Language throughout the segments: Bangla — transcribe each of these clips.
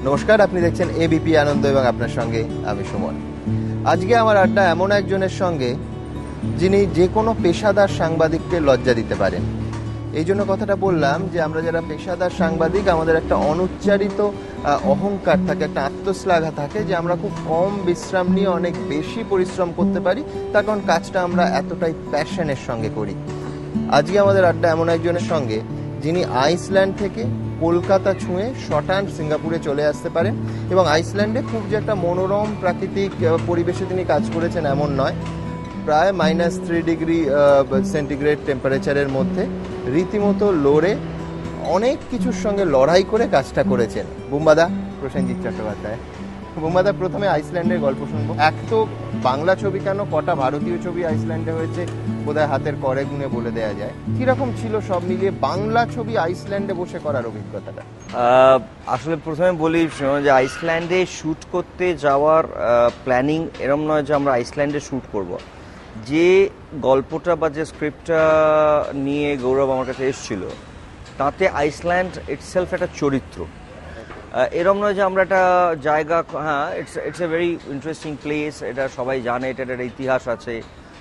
নমস্কার, আপনি দেখছেন এবিপি আনন্দ এবং আপনার সঙ্গে আমি সুমন। আজকে আমার আড্ডা এমন একজনের সঙ্গে যিনি যে কোনো পেশাদার সাংবাদিককে লজ্জা দিতে পারেন। এই জন্য কথাটা বললাম যে আমরা যারা পেশাদার সাংবাদিক আমাদের একটা অনুচ্চারিত অহংকার থাকে, একটা আত্মশ্লাঘা থাকে যে আমরা খুব কম বিশ্রাম নিয়ে অনেক বেশি পরিশ্রম করতে পারি, তার কারণ কাজটা আমরা এতটাই প্যাশনের সঙ্গে করি। আজকে আমাদের আড্ডা এমন একজনের সঙ্গে যিনি আইসল্যান্ড থেকে কলকাতা ছুঁয়ে শটান সিঙ্গাপুরে চলে আসতে পারেন এবং আইসল্যান্ডে খুব যে একটা মনোরম প্রাকৃতিক পরিবেশে তিনি কাজ করেছেন এমন নয়। প্রায় -3 ডিগ্রি সেন্টিগ্রেড টেম্পারেচারের মধ্যে রীতিমতো লড়ে অনেক কিছুর সঙ্গে লড়াই করে কাজটা করেছেন বুম্বাদা প্রসেনজিৎ চট্টোপাধ্যায়। বুম্বাদা, প্রথমে আইসল্যান্ডের গল্প শুনবো। এক তো বাংলা ছবি কেন, কটা ভারতীয় ছবি আইসল্যান্ডে হয়েছে বোধহয় হাতের করে গুনে বলে দেওয়া যায়। কিরকম ছিল সব মিলিয়ে বাংলা ছবি আইসল্যান্ডে বসে করার অভিজ্ঞতাটা? আসলে প্রথমে বলি যে আইসল্যান্ডে শ্যুট করতে যাওয়ার প্ল্যানিং এরম নয় যে আমরা আইসল্যান্ডে শ্যুট করব। যে গল্পটা বা যে স্ক্রিপ্টটা নিয়ে গৌরব আমার কাছে এসেছিল তাতে আইসল্যান্ড ইটসেলফ একটা চরিত্র। এরম নয় যে আমরা একটা জায়গা, হ্যাঁ it's a very interesting place, এটা সবাই জানে, এটার একটা ইতিহাস আছে,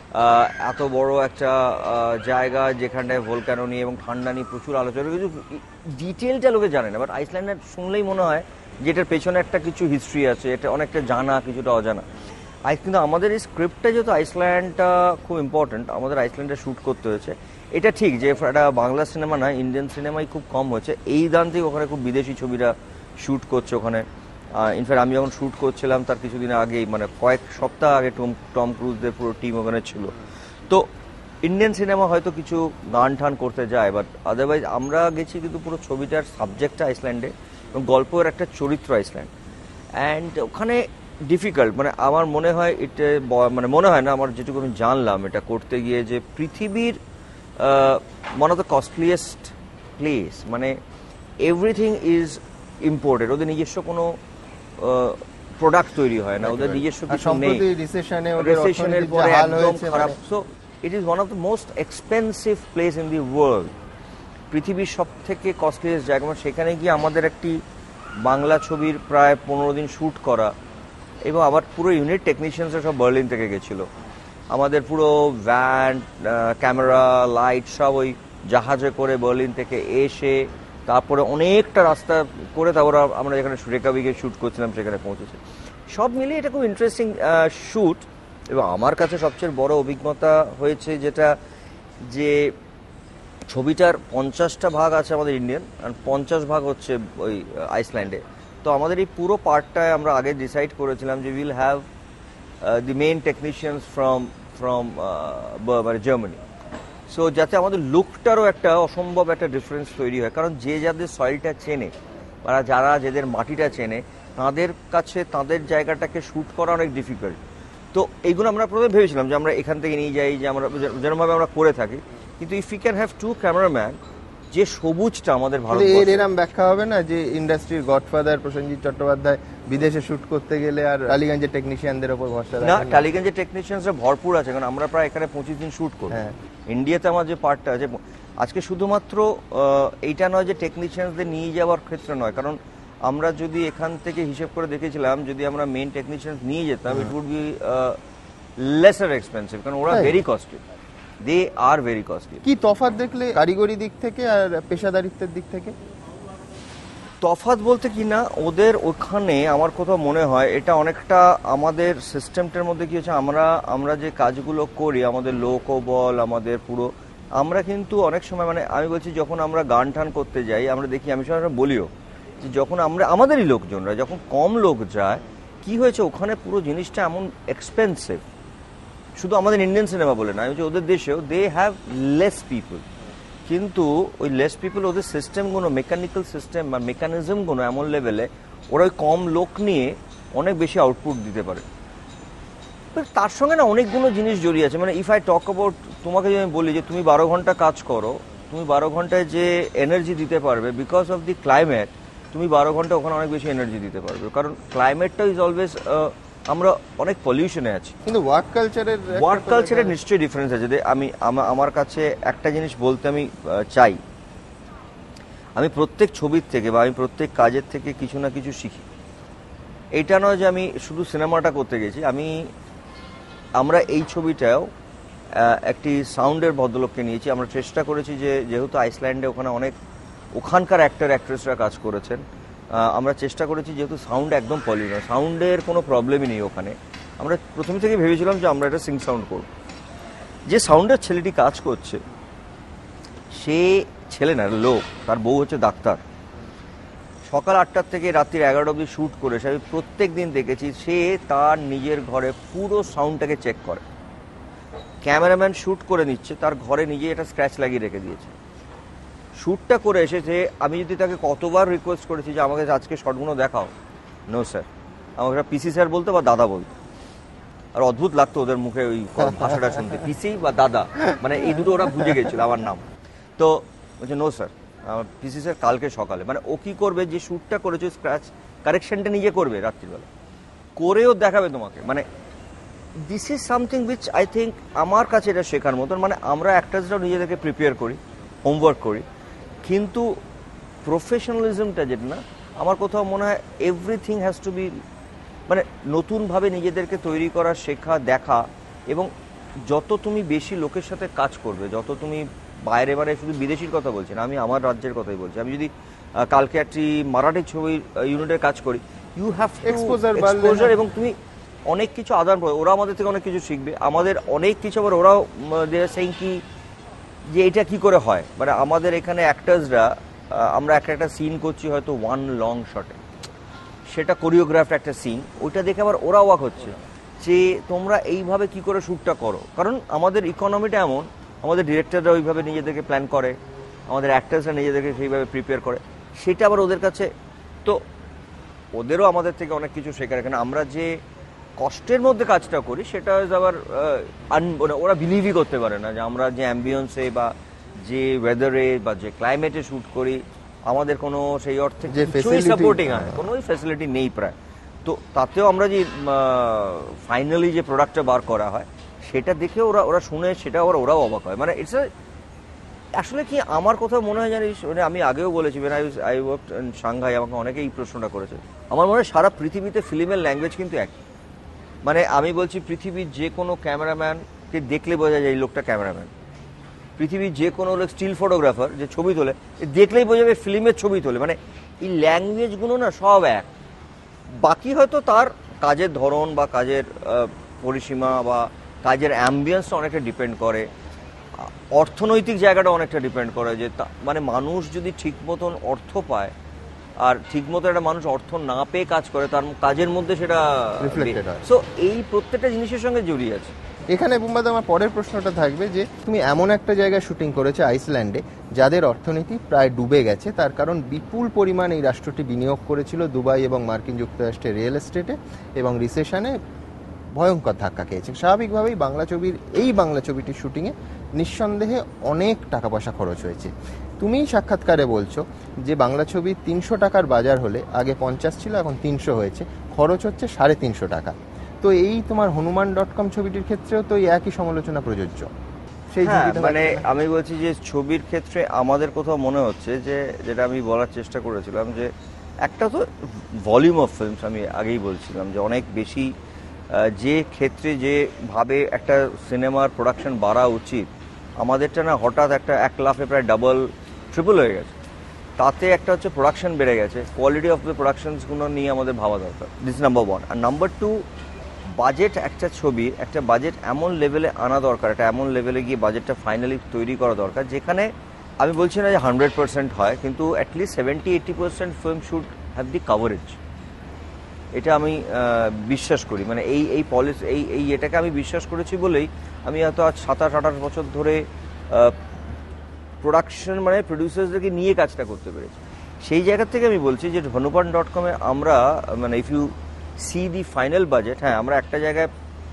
এত বড় একটা জায়গা যেখানটায় ভোলক্যানো নিয়ে এবং ঠান্ডা নিয়ে প্রচুর আলোচনা, কিছু ডিটেলটা লোকে জানে না। বাট আইসল্যান্ডের শুনলেই মনে হয় যে এটার পেছনে একটা কিছু হিস্ট্রি আছে, এটা অনেকটা জানা কিছুটা অজানা। কিন্তু আমাদের এই স্ক্রিপ্টটা যেহেতু আইসল্যান্ডটা খুব ইম্পর্টেন্ট, আমাদের আইসল্যান্ডে শ্যুট করতে হয়েছে। এটা ঠিক যে একটা বাংলা সিনেমা না, ইন্ডিয়ান সিনেমাই খুব কম হয়েছে এই দান থেকে ওখানে খুব বিদেশি ছবিরা শ্যুট করছে ওখানে। ইনফ্যাক্ট আমি যখন শ্যুট করছিলাম তার কিছুদিন আগেই, মানে কয়েক সপ্তাহ আগে টম ক্রুজদের পুরো টিম ওখানে ছিল। তো ইন্ডিয়ান সিনেমা হয়তো কিছু গান টান করতে যায়, বাট আদারওয়াইজ আমরা গেছি কিন্তু পুরো ছবিটার সাবজেক্টটা আইসল্যান্ডে এবং গল্পের একটা চরিত্র আইসল্যান্ড। অ্যান্ড ওখানে ডিফিকাল্ট, মানে আমার মনে হয় এটা, মানে মনে হয় না, আমার যেটুকু আমি জানলাম এটা করতে গিয়ে, যে পৃথিবীর one of the costliest place, মানে এভরিথিং ইজ ইম্পোর্টেড। ওদের নিজস্ব কোনো প্রোডাক্ট তৈরি হয় না, ওদের নিজস্ব কিছু নেই, রিসেশনের পরে একদম খারাপ। So it is one of the most expensive place in the world, পৃথিবীর সব থেকে কস্টলিয়েস্ট জায়গা। সেখানে গিয়ে আমাদের একটি বাংলা ছবির প্রায় 15 দিন শ্যুট করা, এবং আবার পুরো ইউনিট টেকনিশিয়ানসরা সব বার্লিন থেকে গেছিলো। আমাদের পুরো ভ্যান, ক্যামেরা, লাইট সব ওই জাহাজে করে বার্লিন থেকে এসে তারপরে অনেকটা রাস্তা করে তারপর আমরা যেখানে রেকাবিকে শ্যুট করছিলাম সেখানে পৌঁছেছি। সব মিলিয়ে এটা খুব ইন্টারেস্টিং শ্যুট। এবং আমার কাছে সবচেয়ে বড় অভিজ্ঞতা হয়েছে যেটা, যে ছবিটার 50টা ভাগ আছে আমাদের ইন্ডিয়ান আর 50 ভাগ হচ্ছে ওই আইসল্যান্ডে। তো আমাদের এই পুরো পার্টটায় আমরা আগে ডিসাইড করেছিলাম যে will have the main technicians from মানে জার্মানি। সো যাতে আমাদের লুকটারও একটা অসম্ভব একটা ডিফারেন্স তৈরি হয়, কারণ যে যাদের সয়েলটা চেনে বা যারা যাদের মাটিটা চেনে তাদের কাছে তাদের জায়গাটাকে শ্যুট করা অনেক ডিফিকাল্ট। তো এইগুলো আমরা প্রথমে ভেবেছিলাম যে আমরা এখান থেকে নিয়ে যাই, যে আমরা যেরকমভাবে আমরা করে থাকি, কিন্তু if you can have 2 cameraman, যে সবুজটা আমাদের ভালো। এরকম ব্যাখ্যা হবে না যে ইন্ডাস্ট্রির গডফাদার প্রসেনজিৎ চট্টোপাধ্যায় বিদেশে শ্যুট করতে গেলে আর টালিগঞ্জের টেকনিশিয়ানদের উপর ভরসা রাখেন না? টালিগঞ্জের টেকনিশিয়ানসরা ভরপুর আছে, কারণ আমরা প্রায় এখানে 25 দিন শ্যুট করি। ইন্ডিয়াতে আমার যে পার্টটা আছে আজকে শুধুমাত্র এইটা নয় যে টেকনিশিয়ানসদের নিয়ে যাওয়ার ক্ষেত্রে নয়, কারণ আমরা যদি এখান থেকে হিসেব করে দেখেছিলাম যদি আমরা মেইন টেকনিশিয়ানস নিয়ে যেতাম it would be lesser expensive, কারণ ওরা very costly, they are very costly. কি তফাৎ দেখলে কারিগরি দিক থেকে আর পেশাদারিত্বের দিক থেকে? তফাৎ বলতে কি না, ওদের ওখানে আমার কোথাও মনে হয় এটা অনেকটা আমাদের সিস্টেমটার মধ্যে কি হচ্ছে, আমরা যে কাজগুলো করি, আমাদের লোকও বল, আমাদের পুরো, আমরা কিন্তু অনেক সময়, মানে আমি বলছি যখন আমরা গান টান করতে যাই আমরা দেখি, আমি সবাই বলিও যে যখন আমরা আমাদেরই লোকজনরা যখন কম লোক যায় কি হয়েছে ওখানে পুরো জিনিসটা এমন এক্সপেন্সিভ। শুধু আমাদের ইন্ডিয়ান সিনেমা বলে না, আমি বলছি ওদের দেশেও দে হ্যাভ লেস পিপল, কিন্তু ওই লেস পিপল ওদের সিস্টেমগুলো, মেকানিক্যাল সিস্টেম বা মেকানিজমগুলো এমন লেভেলে ওরা ওই কম লোক নিয়ে অনেক বেশি আউটপুট দিতে পারে। তার সঙ্গে না অনেকগুলো জিনিস জড়িয়ে আছে। মানে ইফ আই টক অ্যাবাউট, তোমাকে যদি আমি বলি যে তুমি 12 ঘন্টা কাজ করো, তুমি 12 ঘন্টায় যে এনার্জি দিতে পারবে বিকজ অফ দি ক্লাইমেট, তুমি 12 ঘন্টা ওখানে অনেক বেশি এনার্জি দিতে পারবে, কারণ ক্লাইমেটটা ইজ অলওয়েজ, আমরা অনেক পলিউশনে আছি। কিন্তু ওয়ার্ক কালচারের নিশ্চয়ই ডিফারেন্স আছে। যে আমি আমার কাছে একটা জিনিস বলতে আমি চাই, আমি প্রত্যেক ছবির থেকে বা আমি প্রত্যেক কাজের থেকে কিছু না কিছু শিখি। এইটা নয় যে আমি শুধু সিনেমাটা করতে গেছি, আমরা এই ছবিটাও একটি সাউন্ডের ভদ্রলোককে নিয়েছি। আমরা চেষ্টা করেছি যে যেহেতু আইসল্যান্ডে ওখানে ওখানকার অ্যাক্টর অ্যাক্ট্রেসরা কাজ করেছেন, আমরা চেষ্টা করেছি যেহেতু সাউন্ড একদম পলিউশন, সাউন্ডের কোনো প্রবলেমই নেই ওখানে। আমরা প্রথম থেকে ভেবেছিলাম যে আমরা এটা সিং সাউন্ড করব। যে সাউন্ডের ছেলেটি কাজ করছে সে ছেলে না, লোক, তার বউ হচ্ছে ডাক্তার। সকাল 8টার থেকে রাত্রির 11টা অবধি শ্যুট করে আমি প্রত্যেক দিন দেখেছি সে তার নিজের ঘরে পুরো সাউন্ডটাকে চেক করে। ক্যামেরাম্যান শ্যুট করে নিচ্ছে, তার ঘরে নিজে একটা স্ক্র্যাচ লাগিয়ে রেখে দিয়েছে। শ্যুটটা করে এসেছে, আমি যদি তাকে কতবার রিকোয়েস্ট করেছি যে আমাকে আজকে শটগুলো দেখাও, নো স্যার, আমাকে পিসি স্যার বলতো বা দাদা বলতো। আর অদ্ভুত লাগতো ওদের মুখে ওই ভাষাটা শুনতে, পিসি বা দাদা, মানে এই দুটো ওরা বুঝে গেছিল আমার নাম। তো বলছে নো স্যার, পিসি স্যার কালকে সকালে। মানে ও কি করবে, যে শ্যুটটা করেছে স্ক্র্যাচ কারেকশনটা নিজে করবে রাত্রিবেলা, করেও দেখাবে তোমাকে। মানে this is something which I think আমার কাছে এটা শেখার মতন। মানে আমরা অ্যাক্টার্সরাও নিজেদেরকে প্রিপেয়ার করি, হোমওয়ার্ক করি, কিন্তু প্রফেশনালিজমটা যেটা না, আমার কোথাও মনে হয় এভরিথিং হ্যাজ টু বি, মানে নতুনভাবে নিজেদেরকে তৈরি করা, শেখা, দেখা। এবং যত তুমি বেশি লোকের সাথে কাজ করবে, যত তুমি বাইরে শুধু বিদেশির কথা বলছি না, আমি আমার রাজ্যের কথাই বলছি। আমি যদি কালকে একটি মারাঠি ছবির ইউনিটের কাজ করি, ইউ হ্যাভ এক্সপোজার, এবং তুমি অনেক কিছু আদান প্রদান, ওরা আমাদের থেকে অনেক কিছু শিখবে, আমাদের অনেক কিছু, আবার ওরাও সেই কি যে এটা কি করে হয়। মানে আমাদের এখানে অ্যাক্টার্সরা, আমরা একটা সিন করছি হয়তো ওয়ান লং শটে, সেটা কোরিওগ্রাফড একটা সিন, ওইটা দেখে আবার ওরা অবাক হচ্ছে যে তোমরা এইভাবে কি করে শ্যুটটা করো। কারণ আমাদের ইকোনমিটা এমন, আমাদের ডিরেক্টররা ওইভাবে নিজেদেরকে প্ল্যান করে, আমাদের অ্যাক্টার্সরা নিজেদেরকে সেইভাবে প্রিপেয়ার করে, সেটা আবার ওদের কাছে, তো ওদেরও আমাদের থেকে অনেক কিছু শেখার। এখানে আমরা যে কষ্টের মধ্যে কাজটা করি সেটা আবার ওরা বিলিভই করতে পারে না যে আমরা যে অ্যাম্বিয়েন্সে বা যে ওয়েদারে বা যে ক্লাইমেটে শ্যুট করি, আমাদের কোনো সেই অর্থে সাপোর্টিং হয় কোনো ফ্যাসিলিটি নেই প্রায়। তো তাতেও আমরা যে ফাইনালি যে প্রোডাক্টটা বার করা হয় সেটা দেখে ওরা শুনে সেটা ওরাও অবাক হয়। মানে ইটস আসলে কি আমার কোথাও মনে হয় জানিস, মানে আমি আগেও বলেছি, আই ওয়ার্ক ইন সাংহাই, আমাকে অনেকে এই প্রশ্নটা করেছে। আমার মনে হয় সারা পৃথিবীতে ফিল্মের ল্যাঙ্গুয়েজ কিন্তু একই। মানে আমি বলছি পৃথিবীর যে কোনো ক্যামেরাম্যানকে দেখলে বোঝা যায় এই লোকটা ক্যামেরাম্যান। পৃথিবীর যে কোনো লোক স্টিল ফটোগ্রাফার যে ছবি তোলে, দেখলেই বোঝা যাবে ফিল্মের ছবি তোলে। মানে এই ল্যাঙ্গুয়েজগুলো না সব এক, বাকি হয়তো তার কাজের ধরন বা কাজের পরিসীমা বা কাজের অ্যাম্বিয়েন্সটা অনেকটা ডিপেন্ড করে, অর্থনৈতিক জায়গাটা অনেকটা ডিপেন্ড করে। যে মানে মানুষ যদি ঠিক মতন অর্থ পায়, আর ঠিক মতো একটা মানুষ অর্থ না পেয়ে কাজ করে, তার কাজের মধ্যে সেটা রিফ্লেক্টেড হয়। সো এই প্রত্যেকটা জিনিসের সঙ্গে জড়িয়ে আছে। এখানে বুম্বাদ আমার পরের প্রশ্নটা থাকবে যে তুমি এমন একটা জায়গায় শুটিং করেছো আইসল্যান্ডে যাদের অর্থনীতি প্রায় ডুবে গেছে, তার কারণ বিপুল পরিমাণ এই রাষ্ট্রটি বিনিয়োগ করেছিল দুবাই এবং মার্কিন যুক্তরাষ্ট্রের রিয়েল এস্টেটে, এবং রিসেশনে ভয়ঙ্কর ধাক্কা খেয়েছে। স্বাভাবিকভাবেই বাংলা ছবিটির শুটিংয়ে নিঃসন্দেহে অনেক টাকা পয়সা খরচ হয়েছে। তুমি সাক্ষাৎকারে বলছো যে বাংলা ছবি 300 টাকার বাজার হলে আগে 50 ছিল, এখন 300 হয়েছে, খরচ হচ্ছে 350 টাকা। তো এই তোমার হনুমান.com ছবিটির ক্ষেত্রেও তো এই একই সমালোচনা প্রযোজ্য। সেই মানে আমি বলছি যে ছবির ক্ষেত্রে আমাদের কোথাও মনে হচ্ছে যে, যেটা আমি বলার চেষ্টা করেছিলাম, যে একটা তো ভলিউম অফ ফিল্মস, আমি আগেই বলছিলাম যে অনেক বেশি, যে ক্ষেত্রে যেভাবে একটা সিনেমার প্রোডাকশন বাড়া উচিত, আমাদেরটা না হঠাৎ একটা 1 লাফে প্রায় ডাবল ট্রিপল হয়ে গেছে। তাতে একটা হচ্ছে প্রোডাকশন বেড়ে গেছে, কোয়ালিটি অফ দ্য প্রোডাকশনসগুলো নিয়ে আমাদের ভাবা দরকার, দিস নাম্বার 1। আর নাম্বার 2, বাজেট, একটা ছবির একটা বাজেট এমন লেভেলে আনা দরকার, একটা এমন লেভেলে গিয়ে বাজেটটা ফাইনালি তৈরি করা দরকার, যেখানে আমি বলছি না যে 100% হয়, কিন্তু at least 70-80% film should have the coverage. এটা আমি বিশ্বাস করি। মানে এই পলিসি, এই এটাকে আমি বিশ্বাস করেছি বলেই আমি এত আজ 27-28 বছর ধরে প্রোডাকশন মানে প্রডিউসার্সদেরকে নিয়ে কাজটা করতে পেরেছি। সেই জায়গা থেকে আমি বলছি যে হনুমান.com-এ আমরা, মানে if you see the final budget, হ্যাঁ আমরা একটা জায়গায়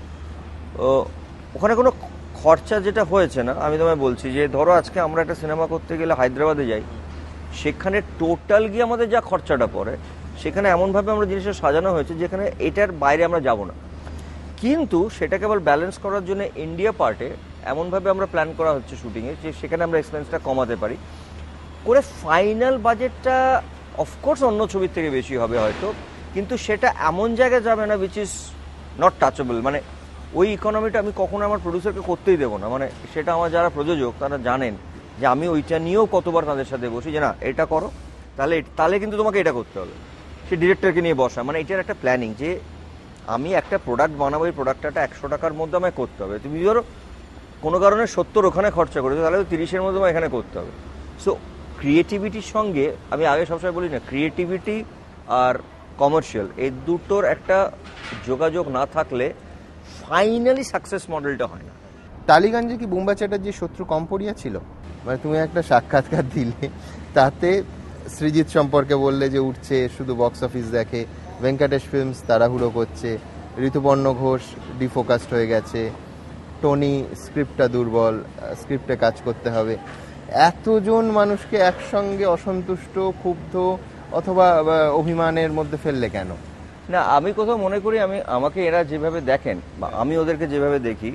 ওখানে কোনো খরচা যেটা হয়েছে না, আমি তোমায় বলছি যে ধরো আজকে আমরা একটা সিনেমা করতে গেলে হায়দ্রাবাদে যাই, সেখানে টোটাল গিয়ে আমাদের যা খরচাটা পড়ে, সেখানে এমনভাবে আমরা জিনিসটা সাজানো হয়েছে যেখানে এটার বাইরে আমরা যাব না। কিন্তু সেটাকে আবার ব্যালেন্স করার জন্য ইন্ডিয়া পার্টে এমনভাবে আমরা প্ল্যান করা হচ্ছে শুটিংয়ে যে সেখানে আমরা এক্সপেন্সটা কমাতে পারি করে ফাইনাল বাজেটটা অফকোর্স অন্য ছবির থেকে বেশি হবে হয়তো, কিন্তু সেটা এমন জায়গায় যাবে না উইচ ইজ নট টাচেবল। মানে ওই ইকোনমিটা আমি কখনো আমার প্রডিউসারকে করতেই দেবো না। মানে সেটা আমার যারা প্রযোজক তারা জানেন যে আমি ওইটা নিয়েও কতবার তাদের সাথে বসি যে না এটা করো, তাহলে কিন্তু তোমাকে এটা করতে হবে। সে ডিরেক্টরকে নিয়ে বসা, মানে এটার একটা প্ল্যানিং যে আমি একটা প্রোডাক্ট বানাবো, এই প্রোডাক্টটা 100 টাকার মধ্যে আমায় করতে হবে। তুমি ধরো কোনো কারণে 70 ওখানে খরচা করেছো, তাহলে 30-এর মধ্যে আমার এখানে করতে হবে। সো ক্রিয়েটিভিটির সঙ্গে আমি আগে সবসময় বলি না, ক্রিয়েটিভিটি আর কমার্শিয়াল এই দুটোর একটা যোগাযোগ না থাকলে ফাইনালি সাকসেস মডেলটা হয় না। টালিগঞ্জে কি বুম্বা চ্যাটার্জির শত্রু কম পড়িয়া ছিল? মানে তুমি একটা সাক্ষাৎকার দিলে, তাতে সৃজিত সম্পর্কে বললে যে উঠছে, শুধু বক্স অফিস দেখে, ভেঙ্কটেশ ফিল্মস তাড়াহুড়ো করছে, ঋতুপর্ণ ঘোষ ডিফোকাসড হয়ে গেছে, টনি স্ক্রিপ্টটা দুর্বল, স্ক্রিপ্টে কাজ করতে হবে। এতজন মানুষকে একসঙ্গে অসন্তুষ্ট, ক্ষুব্ধ অথবা অভিমানের মধ্যে ফেললে কেন? না, আমি কোথাও মনে করি আমাকে এরা যেভাবে দেখেন বা আমি ওদেরকে যেভাবে দেখি,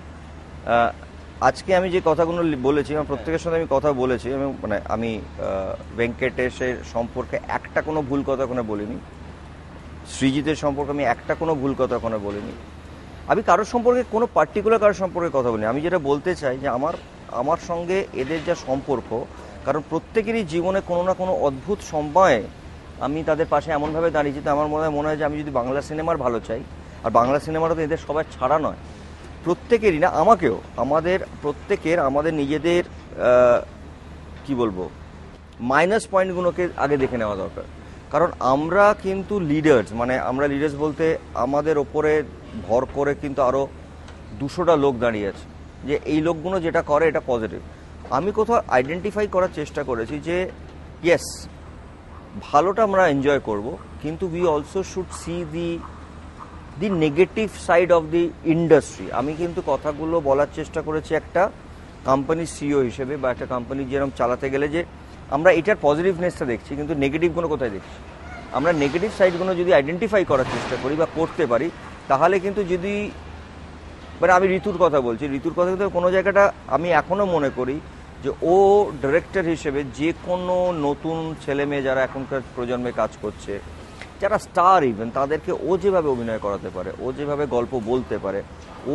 আজকে আমি যে কথাগুলো বলেছি, আমার প্রত্যেকের সাথে আমি কথা বলেছি, আমি ভেঙ্কটেশের সম্পর্কে একটা কোনো ভুল কথা কোনো বলিনি, সৃজিতের সম্পর্কে আমি একটা কোনো ভুল কথা কোনো বলিনি, আমি কারোর সম্পর্কে কোনো পার্টিকুলার কারোর সম্পর্কে কথা বলিনি। আমি যেটা বলতে চাই যে আমার সঙ্গে এদের যা সম্পর্ক, কারণ প্রত্যেকেরই জীবনে কোনো না কোনো অদ্ভুত সময়ে আমি তাদের পাশে এমনভাবে দাঁড়িয়েছি, তো আমার মনে হয় যে আমি যদি বাংলা সিনেমার ভালো চাই, আর বাংলা সিনেমাটা তো এদের সবাই ছাড়া নয়, প্রত্যেকেরই না, আমাকেও আমাদের প্রত্যেকের আমাদের নিজেদের কি বলবো মাইনাস পয়েন্টগুলোকে আগে দেখে নেওয়া দরকার। কারণ আমরা কিন্তু লিডার্স, মানে আমরা লিডার্স বলতে আমাদের ওপরে ভর করে কিন্তু আরও 200টা লোক দাঁড়িয়ে আছে, যে এই লোকগুলো যেটা করে এটা পজিটিভ। আমি কোথাও আইডেন্টিফাই করার চেষ্টা করেছি যে ইয়েস, ভালোটা আমরা এনজয় করব, কিন্তু we also should see the negative side of the industry. আমি কিন্তু কথাগুলো বলার চেষ্টা করেছি একটা কোম্পানির সিইও হিসেবে, বা একটা কোম্পানি যেরকম চালাতে গেলে যে আমরা এটার পজিটিভনেসটা দেখছি, কিন্তু নেগেটিভগুলো কোথায় দেখছি। আমরা নেগেটিভ সাইডগুলো যদি আইডেন্টিফাই করার চেষ্টা করি বা করতে পারি, তাহলে কিন্তু যদি মানে আমি ঋতুর কথা বলছি, ঋতুর কথা কিন্তু কোনো জায়গাটা আমি এখনও মনে করি যে ও ডিরেক্টর হিসেবে যে কোনো নতুন ছেলে মেয়ে যারা এখনকার প্রজন্মে কাজ করছে, যারা স্টার ইভেন, তাদেরকে ও যেভাবে অভিনয় করাতে পারে, ও যেভাবে গল্প বলতে পারে, ও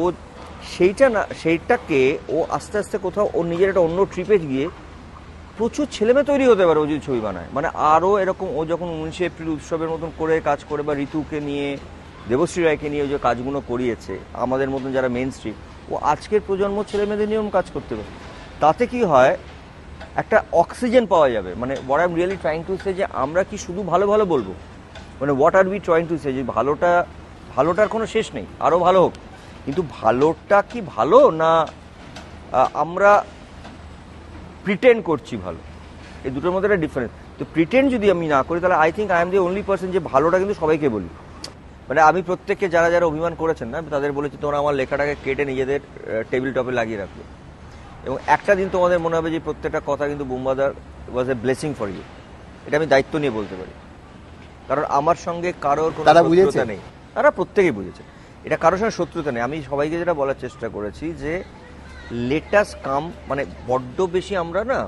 সেইটাকে ও আস্তে আস্তে কোথাও ওর নিজের একটা অন্য ট্রিপে গিয়ে প্রচুর ছেলেমেয়ে তৈরি হতে পারে ও যদি ছবি বানায়। মানে আরও এরকম ও যখন 19 এপ্রিল উৎসবের মতন করে কাজ করে, বা ঋতুকে নিয়ে, দেবশ্রী রায়কে নিয়ে যে কাজগুলো করিয়েছে, আমাদের মতন যারা মেইন স্ট্রিম, ও আজকের প্রজন্ম ছেলেমেয়েদের নিয়েও কাজ করতে পারে। তাতে কি হয়, একটা অক্সিজেন পাওয়া যাবে। মানে what I am really trying to say, যে আমরা কি শুধু ভালো ভালো বলবো, মানে what are we trying to say, যে ভালোটার কোনো শেষ নেই, আরও ভালো হোক, কিন্তু ভালোটা কি ভালো না আমরা প্রিটেন্ড করছি ভালো, এই দুটোর মধ্যে একটা ডিফারেন্স। তো প্রিটেন্ড যদি আমি না করি, তাহলে I think I am the only person যে ভালোটা কিন্তু সবাইকে বলি। মানে আমি প্রত্যেককে যারা যারা অভিমান করেছেন না, তাদের বলেছি তোমরা আমার লেখাটাকে কেটে নিজেদের টেবিল টপে লাগিয়ে রাখবে, এবং একটা দিন তোমাদের মনে হবে যে প্রত্যেকটা কথা কিন্তু বুম্বাদার was a blessing for you. এটা আমি দায়িত্ব নিয়ে বলতে পারি, কারণ আমার সঙ্গে কারোর কোনো শত্রুতা নেই, তারা প্রত্যেকেই বুঝেছে, এটা কারোর সঙ্গে শত্রুতা নেই। আমি সবাইকে যেটা বলার চেষ্টা করেছি যে লেট আস কাম, মানে বড্ড বেশি আমরা না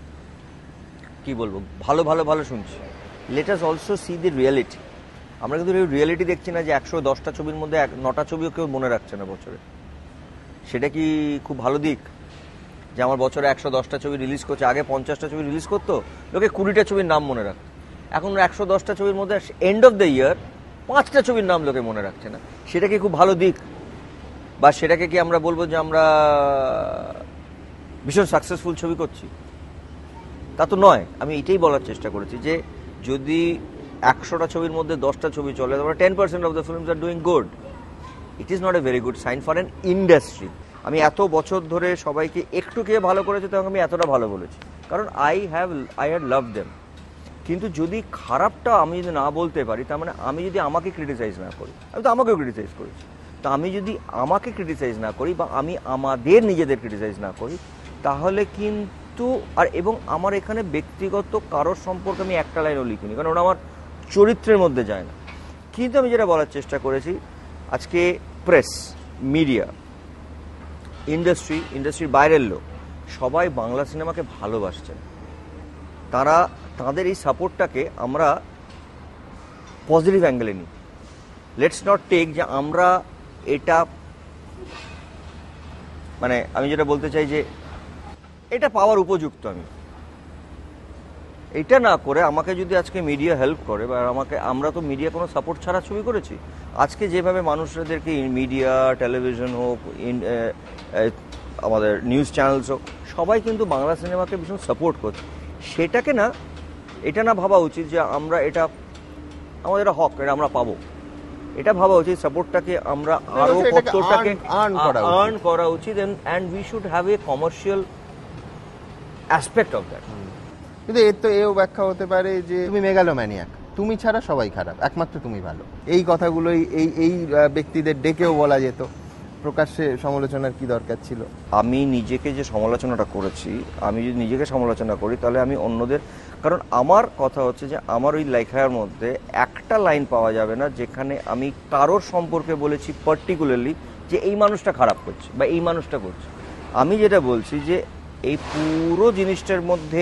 কি বলবো ভালো ভালো ভালো শুনছি, let us also see the reality. আমরা কিন্তু রিয়ালিটি দেখছি না যে 110টা ছবির মধ্যে 9টা ছবিও কেউ মনে রাখছে না বছরে। সেটা কি খুব ভালো দিক যে আমার বছরে 110টা ছবি রিলিজ করছে? আগে 50টা ছবি রিলিজ করতো, লোকে 20টা ছবির নাম মনে রাখতো। এখন 110টা ছবির মধ্যে এন্ড অফ দ্য ইয়ার 5টা ছবির নাম লোকে মনে রাখছে না। সেটা কি খুব ভালো দিক? বা সেটাকে কি আমরা বলবো যে আমরা ভীষণ সাকসেসফুল ছবি করছি? তা তো নয়। আমি এটাই বলার চেষ্টা করেছি যে যদি 100টা ছবির মধ্যে 10টা ছবি চলে, তারপরে 10% of the films are doing good, it is not a very good sign for an industry. আমি এত বছর ধরে সবাইকে একটু কে ভালো করেছে তখন আমি এতটা ভালো বলেছি, কারণ আই হ্যাড লাভ দেম। কিন্তু যদি খারাপটা আমি যদি না বলতে পারি, তার মানে আমি যদি আমাকে ক্রিটিসাইজ না করি, আমি তো আমাকেও ক্রিটিসাইজ করেছি, তো আমি যদি আমাকে ক্রিটিসাইজ না করি বা আমি আমাদের নিজেদের ক্রিটিসাইজ না করি, তাহলে কিন্তু এবং আমার এখানে ব্যক্তিগত কারোর সম্পর্কে আমি একটা লাইনও লিখিনি, কারণ ওটা আমার চরিত্রের মধ্যে যায় না। কিন্তু আমি যেটা বলার চেষ্টা করেছি, আজকে প্রেস, মিডিয়া, ইন্ডাস্ট্রির বাইরের লোক সবাই বাংলা সিনেমাকে ভালোবাসছেন। তাদের এই সাপোর্টটাকে আমরা পজিটিভ অ্যাঙ্গেলে নিই। লেটস নট টেক যে আমরা এটা, মানে আমি যেটা বলতে চাই যে এটা পাওয়ার উপযুক্ত, আমি এটা না করে আমাকে যদি আজকে মিডিয়া হেল্প করে, বা আমরা তো মিডিয়া কোনো সাপোর্ট ছাড়া ছবি করেছি। আজকে যেভাবে মানুষদেরকে মিডিয়া, টেলিভিশন হোক, আমাদের নিউজ চ্যানেলস হোক, সবাই কিন্তু বাংলা সিনেমাকে ভীষণ সাপোর্ট করছে। সেটাকে না, এটা না ভাবা উচিত যে আমরা এটা আমাদের এটা হক, এটা আমরা পাবো। এটা ভাবা উচিত সাপোর্টটাকে আমরা আরো কতটাকে আর্ন করা উচিত, and we should have a commercial aspect of that. কিন্তু এর তো এও ব্যাখ্যা হতে পারে যে তুমি মেগালোম্যানিয়াক, তুমি ছাড়া সবাই খারাপ, একমাত্র তুমি ভালো। এই কথাগুলোই এই ব্যক্তিদের ডেকেও বলা যেত, প্রকাশ্যে সমালোচনার কি দরকার ছিল? আমি নিজেকে যে সমালোচনাটা করেছি, আমি যদি নিজেকে সমালোচনা করি তাহলে আমি অন্যদের, কারণ আমার কথা হচ্ছে যে আমার ওই লেখার মধ্যে একটা লাইন পাওয়া যাবে না যেখানে আমি কারোর সম্পর্কে বলেছি পার্টিকুলারলি যে এই মানুষটা খারাপ করছে বা এই মানুষটা করছে। আমি যেটা বলছি যে এই পুরো জিনিসটার মধ্যে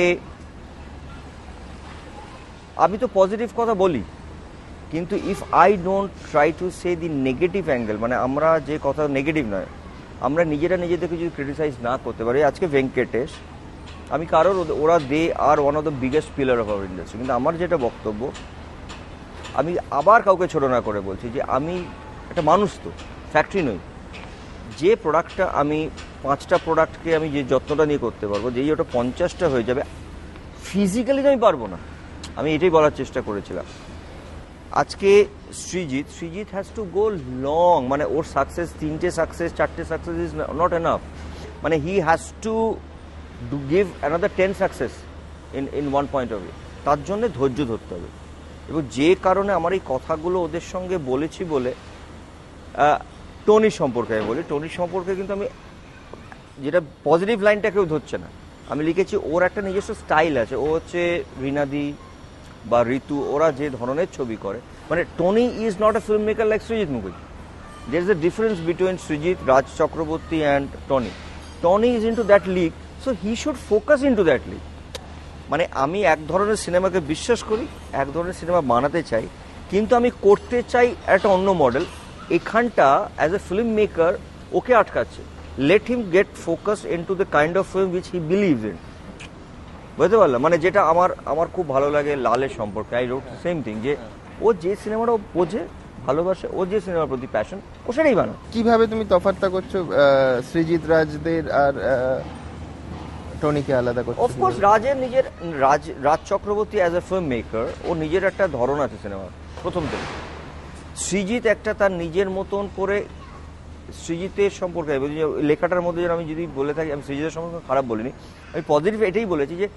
আমি তো পজিটিভ কথা বলি, কিন্তু if I don't try to say the negative angle, মানে আমরা যে কথা নেগেটিভ নয়, আমরা নিজেদেরকে যদি ক্রিটিসাইজ না করতে পারি। আজকে ভেঙ্কটেশ, আমি কারোর, ওরা they are one of the biggest pillar of our industry, কিন্তু আমার যেটা বক্তব্য, আমি আবার কাউকে ছোট না করে বলছি যে আমি একটা মানুষ, তো ফ্যাক্টরি নই। যে প্রোডাক্টটা আমি 5টা প্রোডাক্টকে আমি যে যত্নটা নিয়ে করতে পারবো, যেই ওটা 50টা হয়ে যাবে, ফিজিক্যালি আমি পারবো না। আমি এটাই বলার চেষ্টা করেছিলাম। আজকে Srijit has to go long, মানে ওর সাকসেস, 3টে সাকসেস 4টে সাকসেস ইজ নট এনাফ, মানে he has to give another 10 success in one point of view. তার জন্য ধৈর্য ধরতে হবে। এবং যে কারণে আমার এই কথাগুলো ওদের সঙ্গে বলেছি বলে, টনির সম্পর্কে আমি বলি, টনির সম্পর্কে কিন্তু আমি যেটা পজিটিভ লাইনটা কেউ ধরছে না। আমি লিখেছি ওর একটা নিজস্ব স্টাইল আছে, ও হচ্ছে রিনাদি বা ঋতু, ওরা যে ধরনের ছবি করে, মানে Tony is not a film maker like Srijit Mukherjee. There is a difference between Srijit, Raj Chakraborty and Tony. Tony is into that league, so he should focus into that league. মানে আমি এক ধরনের সিনেমাকে বিশ্বাস করি, এক ধরনের সিনেমা বানাতে চাই, কিন্তু আমি করতে চাই একটা অন্য মডেল। এখানটা অ্যাজ এ ফিল্ম মেকার ওকে আটকাচ্ছে। Let him get focus into the kind of film which he believes in. বুঝতে পারলাম, মানে যেটা আমার খুব ভালো লাগে লালের সম্পর্কে, আই রোট সেম থিং, যে ও যে সিনেমাটা বোঝে, ভালোবাসে, ও যে সিনেমার প্রতি প্যাশন, ও সেটাই বানায়। কিভাবে তুমি তফাৎটা করছো সৃজিত রাজদের আর টনিকে আলাদা করছো? Of course Raj Chakraborty as a film maker, ও নিজের একটা ধরন আছে সিনেমার প্রথম থেকে। সৃজিত একটা তার নিজের মতন করে, সৃজিতের সম্পর্কে লেখাটার মধ্যে আমি যদি বলে থাকি, আমি সৃজিতের সম্পর্কে খারাপ বলিনি, আমি পজিটিভ এটাই বলেছি যে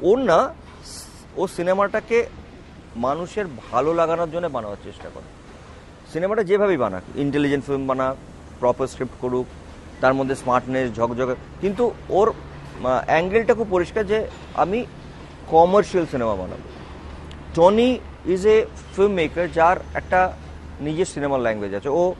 ও সিনেমাটাকে মানুষের ভালো লাগানোর জন্য বানাবার চেষ্টা করে। সিনেমাটা যেভাবেই বানাক, ইন্টেলিজেন্ট ফিল্ম বানাক, প্রপার স্ক্রিপ্ট করুক, তার মধ্যে স্মার্টনেস, ঝকঝকে, কিন্তু ওর অ্যাঙ্গেলটা খুব পরিষ্কার যে আমি কমার্শিয়াল সিনেমা বানাবো। Tony is a film maker যার একটা নিজের সিনেমার ল্যাঙ্গুয়েজ আছে। ও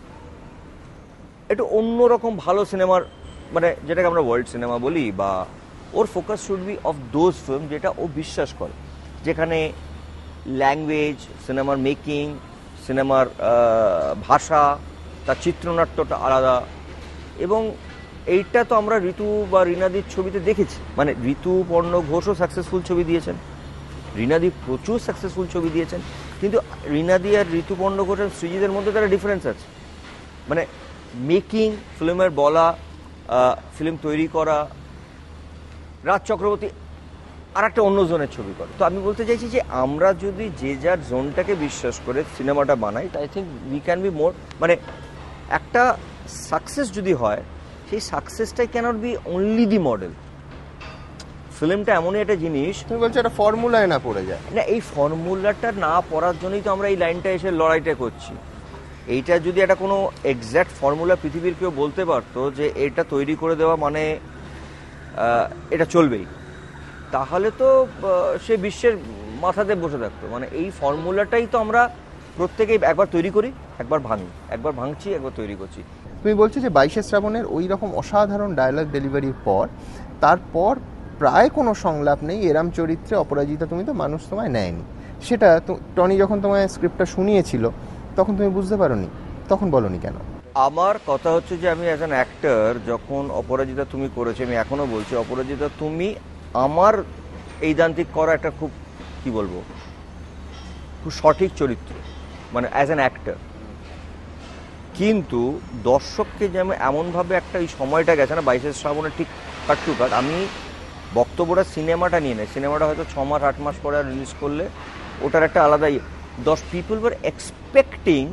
একটু অন্যরকম ভালো সিনেমার, মানে যেটাকে আমরা ওয়ার্ল্ড সিনেমা বলি, বা ওর focus should be of those film যেটা ও বিশ্বাস করে, যেখানে ল্যাঙ্গুয়েজ, সিনেমার মেকিং, সিনেমার ভাষা, তার চিত্রনাট্যটা আলাদা। এবং এইটা তো আমরা ঋতু বা রিনাদির ছবিতে দেখেছি। মানে ঋতুপর্ণ ঘোষও সাকসেসফুল ছবি দিয়েছেন, রিনাদি প্রচুর সাকসেসফুল ছবি দিয়েছেন, কিন্তু রিনাদি আর ঋতুপর্ণ ঘোষ আর সৃজিতের মধ্যে তার ডিফারেন্স আছে। মানে মেকিং, ফিল্মের বলা, ফিল্ম তৈরি করা। রাজ চক্রবর্তী আর একটা অন্য জোনের ছবি করে। তো আমি বলতে চাইছি যে আমরা যদি যে যার জোনটাকে বিশ্বাস করে সিনেমাটা বানাই, I think we can be more, মানে একটা সাকসেস যদি হয়, সেই সাকসেসটাই can't be only the model. ফিল্মটা এমনই একটা জিনিস, তুমি বলছো একটা ফর্মুলায় না পড়ে যায় না, এই ফর্মুলাটা না পড়ার জন্যই তো আমরা এই লাইনটা এসে লড়াইটা করছি। এইটা যদি একটা কোনো এক্স্যাক্ট ফর্মুলা পৃথিবীর কেউ বলতে পারতো যে এটা তৈরি করে দেওয়া মানে এটা চলবেই, তাহলে তো সে বিশ্বের মাথাতে বসে থাকতো। মানে এই ফর্মুলাটাই তো আমরা প্রত্যেকেই একবার তৈরি করি, একবার ভাঙি, একবার ভাঙছি, একবার তৈরি করছি। তুমি বলছো যে 22শে শ্রাবণের ওই রকম অসাধারণ ডায়লগ ডেলিভারির পর, তারপর প্রায় কোনো সংলাপ নেই এরম চরিত্রে অপরাজিতা তুমি তো মানুষ তোমায় নেয়নি। সেটা টনি যখন তোমায় স্ক্রিপ্টটা শুনিয়েছিল, তখন তুমি বুঝতে পারোনি, তখন বলনি কেন? আমার কথা হচ্ছে যে আমি অ্যাজ অ্যান অ্যাক্টর যখন অপরাজিতা তুমি করেছি, আমি এখনো বলছি অপরাজিতা তুমি আমার এই দান্তিক করা একটা খুব কি বলবো খুব সঠিক চরিত্র, মানে অ্যাজ অ্যান অ্যাক্টর। কিন্তু দর্শককে যেমন এমনভাবে একটা এই সময়টা গেছে না 22শে শ্রাবণে ঠিক কাট টু কাট, আমি বক্তব্যটা সিনেমাটা নিয়ে নেই, সিনেমাটা হয়তো 6 মাস 8 মাস পরে রিলিজ করলে ওটার একটা আলাদাই people were expecting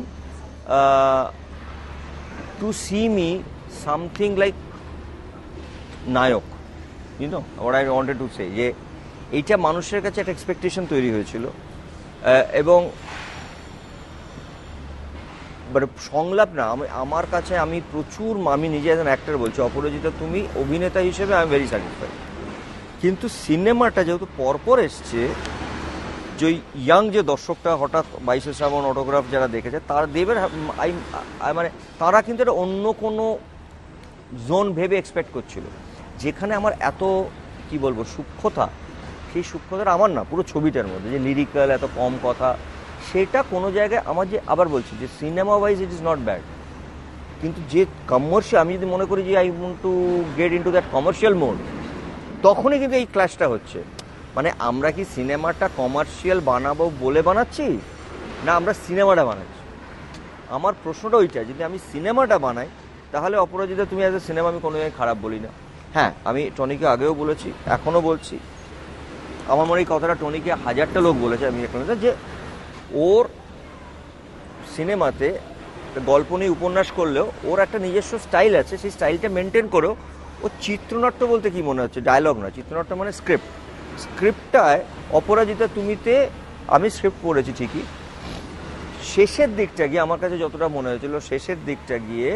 to see me something like Nayak, you know what I wanted to say, যে এইটা মানুষের কাছে একটা এক্সপেকটেশন তৈরি হয়েছিল। এবং সংলাপ না, আমার কাছে আমি প্রচুর, আমি নিজে একজন অ্যাক্টর বলছি, অপরাজিতা তুমি অভিনেতা হিসেবে আই এম ভেরি স্যাটিসফাইড। কিন্তু সিনেমাটা যেহেতু পরপর এসছে, যে ইয়াং যে দর্শকটা হঠাৎ 22শে শ্রাবণ অটোগ্রাফ যারা দেখেছে তার দেবের মানে তারা কিন্তু এটা অন্য কোনো জোন ভেবে এক্সপেক্ট করছিল, যেখানে আমার এত কি বলবো সূক্ষ্মতা, সেই সূক্ষ্মতাটা আমার না, পুরো ছবিটার মধ্যে যে লিরিক্যাল এত কম কথা, সেটা কোনো জায়গায় আমার যে আবার বলছি যে cinema wise it is not bad, কিন্তু যে কমার্শিয়াল আমি যদি মনে করি যে I want to get into that commercial mode, তখনই কিন্তু এই ক্লাসটা হচ্ছে। মানে আমরা কি সিনেমাটা কমার্শিয়াল বানাবো বলে বানাচ্ছি, না আমরা সিনেমাটা বানাচ্ছি? আমার প্রশ্নটা ওইটা, যদি আমি সিনেমাটা বানাই তাহলে অপরাজিতা তুমি অ্যাজ এ সিনেমা আমি কোনো জায়গায় খারাপ বলি না। হ্যাঁ, আমি টনিকে আগেও বলেছি, এখনও বলছি, আমার মনে এই কথাটা টনিকে 1000টা লোক বলেছে, আমি এখন যে ওর সিনেমাতে গল্প নিয়ে উপন্যাস করলেও ওর একটা নিজস্ব স্টাইল আছে, সেই স্টাইলটা মেনটেন করেও ও চিত্রনাট্য বলতে কি মনে হচ্ছে, ডায়লগ না, চিত্রনাট্য মানে স্ক্রিপ্টটায় অপরাজিতা তুমিতে আমি স্ক্রিপ্ট পড়েছি ঠিকই, শেষের দিকটা গিয়ে আমার কাছে যতটা মনে হয়েছিল, শেষের দিকটা গিয়ে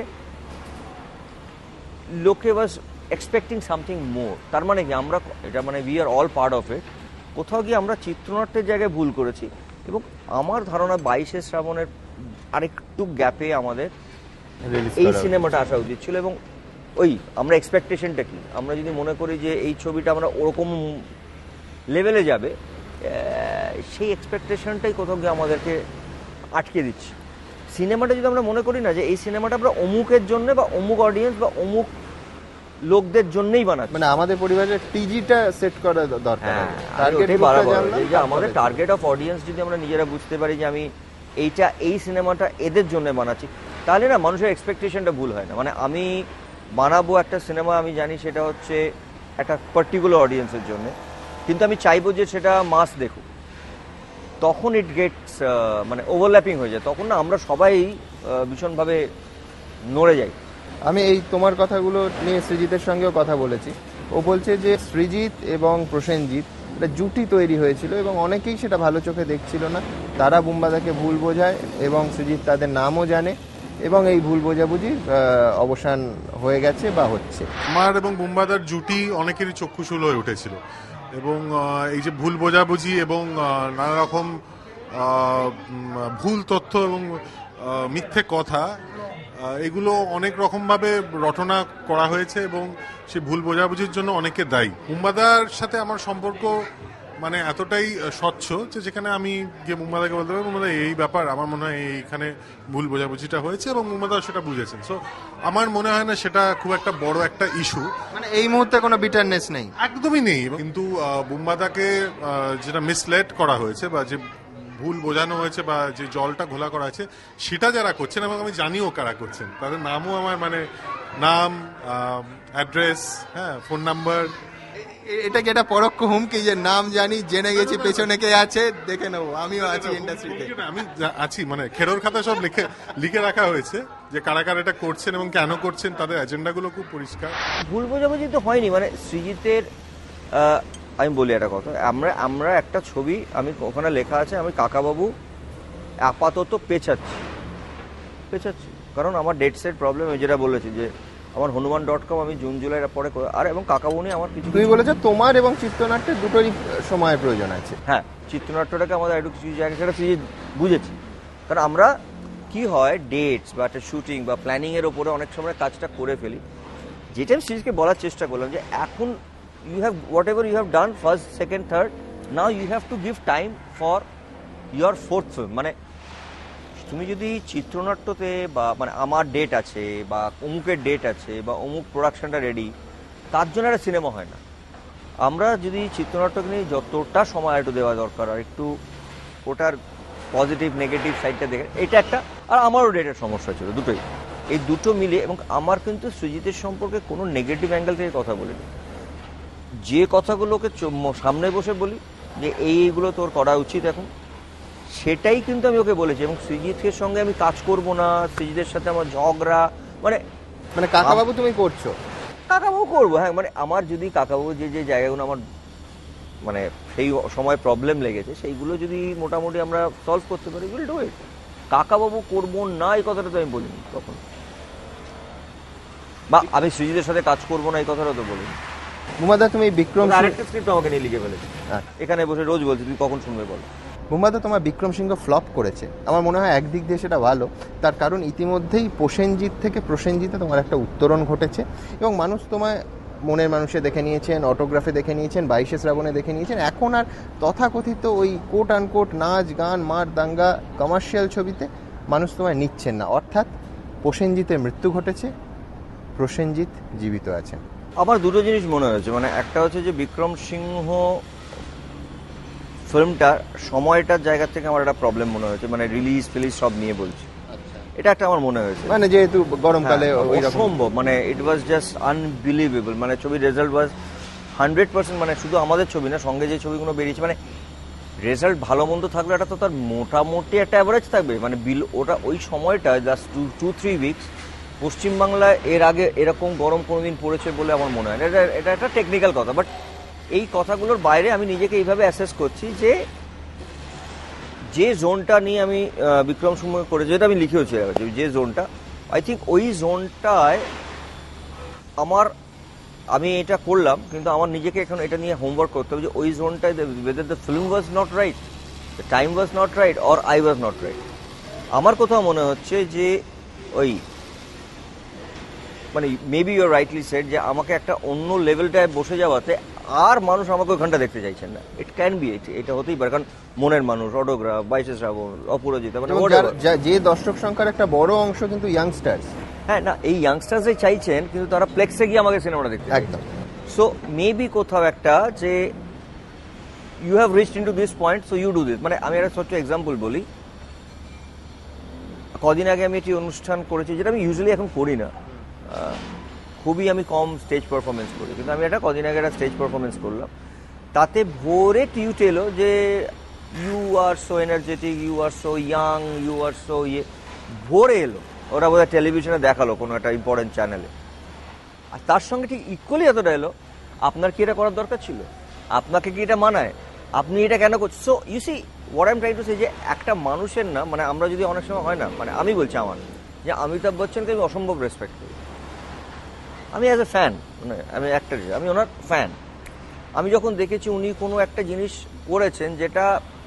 লোকে ওয়াজ এক্সপেক্টিং সামথিং মোর। তার মানে কি আমরা এটা মানে we are all part of it, কোথাও গিয়ে আমরা চিত্রনাট্যের জায়গায় ভুল করেছি। এবং আমার ধারণা 22শে শ্রাবণের আরেকটু গ্যাপে আমাদের এই সিনেমাটা আসা উচিত ছিল। এবং ওই আমরা এক্সপেকটেশনটা কি, আমরা যদি মনে করি যে এই ছবিটা আমরা ওরকম লেভেলে যাবে, সেই এক্সপেকটেশনটাই কোথাও গিয়ে আমাদেরকে আটকে দিচ্ছে। সিনেমাটা যদি আমরা মনে করি না যে এই সিনেমাটা আমরা অমুকের জন্য বা অমুক অডিয়েন্স বা অমুক লোকদের জন্যই বানাচ্ছি, মানে আমাদের পরিবারের টিজিটা সেট করা দরকার, যে আমাদের টার্গেট অফ অডিয়েন্স যদি আমরা নিজেরা বুঝতে পারি যে আমি এই সিনেমাটা এদের জন্য বানাচ্ছি, তাহলে না মানুষের এক্সপেকটেশনটা ভুল হয় না। মানে আমি বানাবো একটা সিনেমা, আমি জানি সেটা হচ্ছে একটা পার্টিকুলার অডিয়েন্সের জন্য, কিন্তু আমি চাইবো যে সেটা মাস দেখুক, তখন ইট গেটস মানে ওভারল্যাপিং হয়ে যায়, তখন না আমরা সবাই ভীষণভাবে নড়ে যাই। আমি এই তোমার কথাগুলো নিয়ে সৃজিতের সঙ্গেও কথা বলেছি, ও বলছে যে সৃজিত এবং প্রসেনজিৎ একটা জুটি তৈরি হয়েছিল এবং অনেকেই সেটা ভালো চোখে দেখছিল না, তারা বুম্বাদাকে ভুল বোঝায় এবং সৃজিত তাদের নামও জানে, এবং এই ভুল বোঝাবুঝির অবসান হয়ে গেছে বা হচ্ছে। আমার এবং বুম্বাদার জুটি অনেকেরই চক্ষুশূল হয়ে উঠেছিল, এবং এই যে ভুল বোঝাবুঝি এবং নানা রকম ভুল তথ্য এবং মিথ্যে কথা, এগুলো অনেক রকমভাবে রটনা করা হয়েছে এবং সেই ভুল বোঝাবুঝির জন্য অনেকে দায়ী। বুম্বাদার সাথে আমার সম্পর্ক মানে এতটাই স্বচ্ছ যে যেখানে আমি গিয়ে মুম্বাদাকে বলতে পারি মুম্বাদা এই ব্যাপার, আমার মনে হয় এইখানে ভুল বোঝাবুঝিটা হয়েছে, এবং মুম্বাদা সেটা বুঝেছেন। সো আমার মনে হয় না সেটা খুব একটা বড় একটা ইস্যু, মানে এই মুহূর্তে কোনো বিটারনেস নেই, একদমই নেই। কিন্তু বুম্বাদাকে যেটা মিসলেড করা হয়েছে বা যে ভুল বোঝানো হয়েছে বা যে জলটা ঘোলা করা হয়েছে, সেটা যারা করছেন, এবং আমি জানিও কারা করছেন, তাদের নামও আমার মানে নাম, অ্যাড্রেস, হ্যাঁ, ফোন নাম্বার। এটা কি একটা পরোক্ষ হুমকি যে নাম জানি, জেনে গেছি পেছনে কে আছে, দেখে নেবো, আমিও আছি ইন্ডাস্ট্রিতে? আমি আছি, মানে খেরোর খাতা সব লিখে রাখা হয়েছে যে কারা কারা এটা করছেন এবং কেন করছেন, তাদের এজেন্ডাগুলো খুব পরিষ্কার। ভুল বোঝাবুঝি তো হয়নি, মানে সৃজিতের আমি বলি একটা কথা, আমরা একটা ছবি, আমি ওখানে লেখা আছে আমি কাকাবাবু আপাতত পেছাচ্ছি, কারণ আমার ডেট সেট প্রবলেম, যেটা বলেছি যে আমার হনুমান.com আমি জুন জুলাইয়ের পরে, আর এবং কাকাবাবু নিয়ে আমার কিছু, তুমি বলেছো তোমার এবং চিত্রনাট্যের দুটোরই সময়ের প্রয়োজন আছে। হ্যাঁ, চিত্রনাট্যটাকে আমাদের একটু কিছু জায়গায় সেটা বুঝেছি, কারণ আমরা কি হয় ডেটস বা একটা শুটিং বা প্ল্যানিংয়ের ওপরে অনেক সময় কাজটা করে ফেলি, যেটা আমি সিরিজকে বলার চেষ্টা করলাম যে এখন you have whatever you have done first, second, third, now you have to give time for your fourth film, মানে তুমি যদি চিত্রনাট্যতে বা মানে আমার ডেট আছে বা অমুকের ডেট আছে বা অমুক প্রোডাকশনটা রেডি, তার জন্য একটা সিনেমা হয় না। আমরা যদি চিত্রনাট্যকে নিয়ে যতটা সময় একটু দেওয়া দরকার আর একটু ওটার পজিটিভ নেগেটিভ সাইডটা দেখে, এটা একটা। আর আমারও ডেটের সমস্যা ছিল, দুটোই, এই দুটো মিলে। এবং আমার কিন্তু সৃজিতের সম্পর্কে কোনো নেগেটিভ অ্যাঙ্গেল থেকে কথা বলিনি। যে কথাগুলোকে সামনে বসে বলি যে এইগুলো তোর করা উচিত এখন, সেটাই কিন্তু আমি ওকে বলেছি। এবং সৃজিতের সঙ্গে আমি কাজ করব না, সৃজিতের সাথে আমার ঝগড়া, মানে মানে কাকাবাবু তুমি করছো? কাকাবাবু করবো, হ্যাঁ। মানে আমার যদি কাকাবাবু যে যে জায়গাগুলো আমার মানে সেই সময় প্রবলেম লেগেছে, সেইগুলো যদি মোটামুটি আমরা সলভ করতে পারি, উইল ডু ইট। কাকাবাবু করবো না এই কথাটা তো আমি বলিনি তখন, বা আমি সৃজিতের সাথে কাজ করবো না এই কথাটা তো বলিনি। বুম্বাদা তুমি বিক্রম আরেকটা স্ক্রিপ্ট আমাকে নিয়ে লিখে ফেলেছি, এখানে বসে রোজ বলছি, তুই কখন শুনবে বল। বুম্বাদা তোমার বিক্রম সিংহ ফ্লপ করেছে, আমার মনে হয় একদিক দিয়ে সেটা ভালো। তার কারণ ইতিমধ্যেই প্রসেনজিৎ থেকে প্রসেনজিতে তোমার একটা উত্তরণ ঘটেছে এবং মানুষ তোমায় মনের মানুষে দেখে নিয়েছেন, অটোগ্রাফে দেখে নিয়েছেন, 22শে শ্রাবণে দেখে নিয়েছেন। এখন আর তথাকথিত ওই কোট আনকোট নাচ গান মার দাঙ্গা কমার্শিয়াল ছবিতে মানুষ তোমায় নিচ্ছেন না। অর্থাৎ প্রসেনজিতের মৃত্যু ঘটেছে, প্রসেনজিৎ জীবিত আছেন। আমার দুটো জিনিস মনে হয়েছে। মানে একটা হচ্ছে যে বিক্রম সিংহ ফিল্মটার সময়টার জায়গা থেকে আমার একটা প্রবলেম মনে হয়েছে, মানে রিলিজ ফিলিজ সব নিয়ে বলছি, এটা একটা আমার মনে হয়েছে। মানে যেহেতু গরমকালে অসম্ভব, মানে ইট ওয়াজ জাস্ট আনবিলিভেবল। মানে ছবির রেজাল্ট ওয়াজ 100%, মানে শুধু আমাদের ছবি না, সঙ্গে যে ছবিগুলো বেরিয়েছে, মানে রেজাল্ট ভালো মন্দ থাকলে এটা তো তার মোটামুটি একটা অ্যাভারেজ থাকবে। মানে ওটা ওই সময়টা জাস্ট 2-3 উইকস পশ্চিমবাংলায় এর আগে এরকম গরম কোনোদিন পড়েছে বলে আমার মনে হয় না। এটা একটা টেকনিক্যাল কথা, বাট এই কথাগুলোর বাইরে আমি নিজেকে এইভাবে অ্যাসেস করছি যে যে জোনটা নিয়ে আমি বিক্রম সিংহ করে, যেটা আমি লিখেওছি যে জোনটা, আই থিঙ্ক ওই জোনটায় আমি এটা করলাম, কিন্তু আমার নিজেকে এখন এটা নিয়ে হোমওয়ার্ক করতে হবে যে ওই জোনটায় whether the film was not right, the time was not right, or I was not right. আমার কোথাও মনে হচ্ছে যে ওই মানে মেবি ইউ রাইটলি সেড যে আমাকে একটা অন্য লেভেলটায় বসে যাওয়াতে আর মানুষ আমাকে ওখানটা দেখতে চাইছেন না। ইট ক্যান বি, এটা হতেই পারে, কারণ মনের মানুষ, অটোগ্রাফ, 22শে শ্রাবণ, অপরাজিতা, মানে যে দর্শক সংখ্যার একটা বড় অংশ কিন্তু ইয়াংস্টার্স। হ্যাঁ, না এই ইয়াংস্টার্সই চাইছেন, কিন্তু তারা প্লেক্সে গিয়ে আমাকে সিনেমাটা দেখতে একদম। সো মেবি কোথাও একটা যে you have reached into this point, so you do this. মানে আমি একটা ছোট্ট এক্সাম্পল বলি। কদিন আগে আমি একটি অনুষ্ঠান করেছি, যেটা আমি ইউজুয়ালি এখন করি না, খুবই আমি কম স্টেজ পারফরমেন্স করি, কিন্তু আমি একটা কদিন আগে একটা স্টেজ পারফরমেন্স করলাম। তাতে ভোরে টিউট এলো যে you are so energetic, you are so young, you are so ভোরে এলো। ওরা বোধহয় টেলিভিশনে দেখালো কোনো একটা ইম্পর্টেন্ট চ্যানেলে। আর তার সঙ্গে ঠিক ইকুয়ালি এতটা এলো, আপনার কি এটা করার দরকার ছিল? আপনাকে কি এটা মানায়? আপনি এটা কেন করছেন? So you see what I am trying to say, যে একটা মানুষের না, মানে আমরা যদি অনেক সময় হয় না, মানে আমি বলছি আমার, যে অমিতাভ বচ্চনকে আমি অসম্ভব রেসপেক্ট করি। আমি অ্যাজ এ ফ্যান, মানে আমি অ্যাক্টর, আমি ওনার ফ্যান। আমি যখন দেখেছি উনি কোনো একটা জিনিস করেছেন যেটা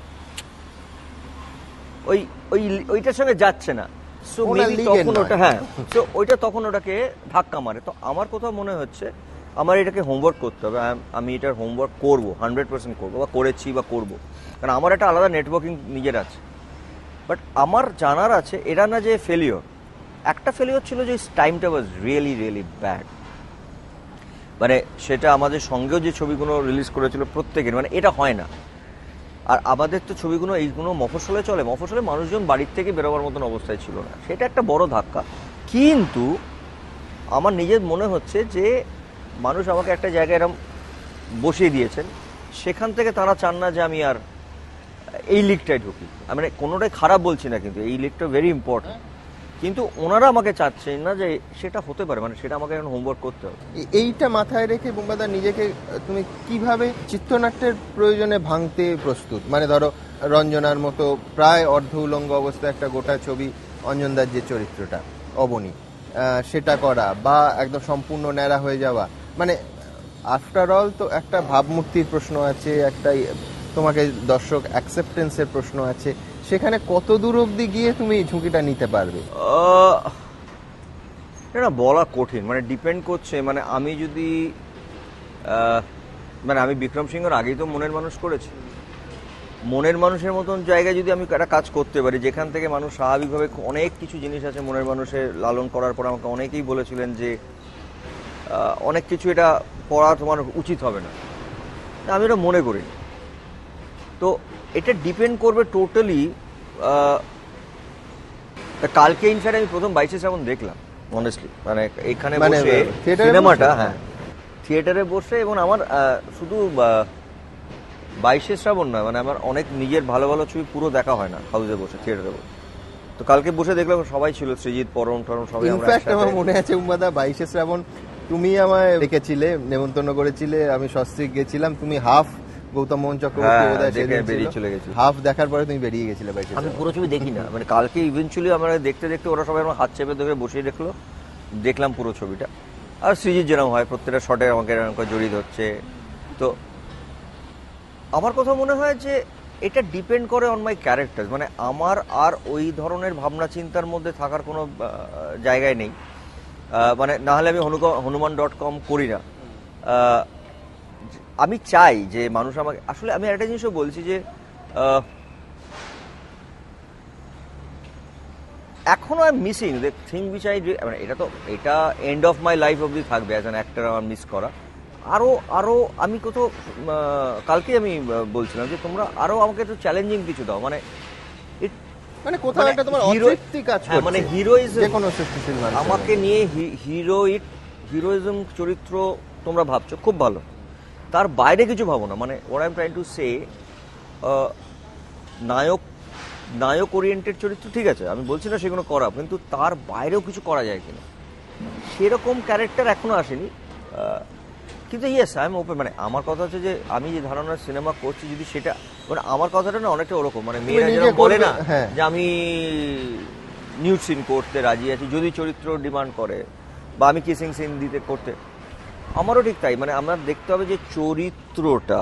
ওইটার সঙ্গে যাচ্ছে না, সো মেবি তখন ওটা, হ্যাঁ, সো ওইটা তখন ওটাকে ধাক্কা মারে। তো আমার কোথাও মনে হচ্ছে আমার এটাকে হোমওয়ার্ক করতে হবে। আমি এটার হোমওয়ার্ক করবো, 100% করবো, বা করেছি বা করবো, কারণ আমার একটা আলাদা নেটওয়ার্কিং নিজের আছে। বাট আমার জানার আছে এটা না যে ফেলিওর। একটা ফেলিওর ছিল যে টাইমটা ওয়াজ রিয়েলি রিয়েলি ব্যাড। মানে সেটা আমাদের সঙ্গেও যে ছবিগুলো রিলিজ করেছিল প্রত্যেকের, মানে এটা হয় না। আর আমাদের তো ছবিগুলো এইগুলো মফস্বলে চলে, মফস্বলে মানুষজন বাড়ির থেকে বেরোবার মতন অবস্থায় ছিল না, সেটা একটা বড় ধাক্কা। কিন্তু আমার নিজের মনে হচ্ছে যে মানুষ আমাকে একটা জায়গায় এরকম বসিয়ে দিয়েছেন, সেখান থেকে তারা চান না যে আমি আর এই লিগটায় ঢুকি। আমি মানে কোনোটাই খারাপ বলছি না, কিন্তু এই লিগটা ভেরি ইম্পর্টেন্ট, কিন্তু ওনারা আমাকে চাচ্ছেন না যে সেটা হতে পারে, মানে সেটা আমাকে এখন হোমওয়ার্ক করতে হবে। এইটা মাথায় রেখে বুম্বাদা নিজেকে তুমি কিভাবে চিত্রনাট্যের প্রয়োজনে ভাঙতে প্রস্তুত? মানে ধরো রঞ্জনার মতো প্রায় অর্ধ উলঙ্গ অবস্থায় একটা গোটা ছবি, অঞ্জনদার যে চরিত্রটা অবনী, সেটা করা, বা একদম সম্পূর্ণ ন্যাড়া হয়ে যাওয়া, মানে আফটার অল তো একটা ভাবমূর্তির প্রশ্ন আছে, একটা তোমাকে দর্শক অ্যাকসেপ্টেন্সের প্রশ্ন আছে। সেখানে কত দূর অবধি গিয়ে তুমি ঝুঁকিটা নিতে পারবে? এটা বলা কঠিন, মানে ডিপেন্ড করছে। মানে আমি যদি মানে আমি বিক্রম সিংহর আগেই তো মনের মানুষ করেছি, মনের মানুষের মতন জায়গায় যদি আমি একটা কাজ করতে পারি, যেখান থেকে মানুষ স্বাভাবিকভাবে অনেক কিছু জিনিস আছে মনের মানুষের লালন করার পর আমাকে অনেকেই বলেছিলেন যে অনেক কিছু এটা পড়া তোমার উচিত হবে না, আমি এটা মনে করি। তো এটা ডিপেন্ড করবে টোটালি। কালকে ইনফ্যাক্ট আমি প্রথম 22 শ্রাবণ দেখলাম অনেস্টলি, মানে এখানে বসে সিনেমাটা, হ্যাঁ থিয়েটারে বসে, এবং আমার শুধু 22 শ্রাবণ নয়, মানে আমার অনেক নিজের ভালো ভালো ছবি পুরো দেখা হয় না হাউসে বসে, থিয়েটারে বসে। তো কালকে বসে দেখলাম সবাই ছিল, সৃজিত, পরম টরম সবাই। ইনফ্যাক্ট আমার মনে আছে উম্মাদা 22 শ্রাবণ তুমি আমায় ডেকেছিলে, নেমন্তন্ন করেছিলে, আমি সস্ত্রীক গেছিলাম, তুমি হাফ গৌতম মোহন চক্রবর্তী বেরিয়ে চলে গেছিল, হাফ দেখার পরে তুমি বেরিয়ে গেছিলে। আমি পুরো ছবি দেখি না, মানে কালকে ইভেন্চুয়ালি আমরা দেখতে দেখতে ওরা সবাই আমার হাত চেপে ধরে বসিয়ে দেখলাম পুরো ছবিটা। আর সৃজিত যেরকম হয় প্রত্যেকটা শটে আমাকে এরকম জড়িয়ে ধরছে। তো আমার কথা মনে হয় যে এটা ডিপেন্ড করে অন মাই ক্যারেক্টার, মানে আমার আর ওই ধরনের ভাবনা চিন্তার মধ্যে থাকার কোনো জায়গায় নেই। মানে না হলে আমি হনুমান.com করি না। আমি চাই যে মানুষ আমাকে, আসলে আমি একটা জিনিসও বলছি যে এখনো I am missing the thing which I, মানে এটা এন্ড অফ মাই লাইফ অবধি থাকবে অ্যাজ অ্যান অ্যাক্টর আমার মিস করা। আরো আমি কোথাও কালকে আমি বলছিলাম যে তোমরা আরো আমাকে একটু চ্যালেঞ্জিং কিছু দাও, মানে কোথাও একটা তোমার অতৃপ্তি কাজ করছে, মানে হিরোইজম, যে কোনো সৃষ্টিশীল মানুষ আমাকে নিয়ে হিরোইজম চরিত্র তোমরা ভাবছো খুব ভালো, তার বাইরে কিছু ভাবো না। মানে what I am trying to say, নায়ক ওরিয়েন্টেড চরিত্র ঠিক আছে, আমি বলছি না সেগুলো করা, কিন্তু তার বাইরেও কিছু করা যায় কিনা সেরকম ক্যারেক্টার এখনো আসেনি। কিন্তু ইয়েস আই এম ওপেন, মানে আমার কথা হচ্ছে যে আমি যে ধারণার সিনেমা করছি যদি সেটা, মানে আমার কথাটা না অনেকটা ওরকম, মানে মেয়েরা যেরকম বলে না যে আমি নিউড সিন করতে রাজি আছি যদি চরিত্র ডিমান্ড করে, বা আমি কিসিং সিন দিতে করতে, আমারও ঠিক তাই। মানে আমার দেখতে হবে যে চরিত্রটা,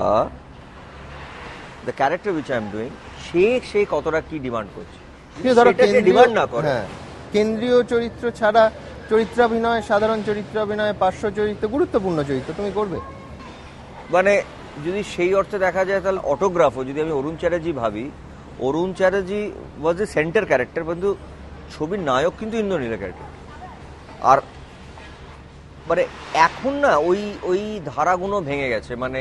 the character which I am doing, সে কতটা কি ডিমান্ড করছে, ডিমান্ড না করে। কেন্দ্রীয় চরিত্র ছাড়া চরিত্রাভিনয়, সাধারণ চরিত্রাভিনয়, পার্শ্ব চরিত্র, গুরুত্বপূর্ণ চরিত্র তুমি করবে। মানে যদি সেই অর্থে দেখা যায় তাহলে অটোগ্রাফও, যদি আমি অরুণ চ্যাটার্জি ভাবি, Arun Chatterjee was a centre character, কিন্তু ছবির নায়ক কিন্তু ইন্দ্রনীলের ক্যারেক্টার। আর মানে এখন না ওই ধারাগুলো ভেঙে গেছে, মানে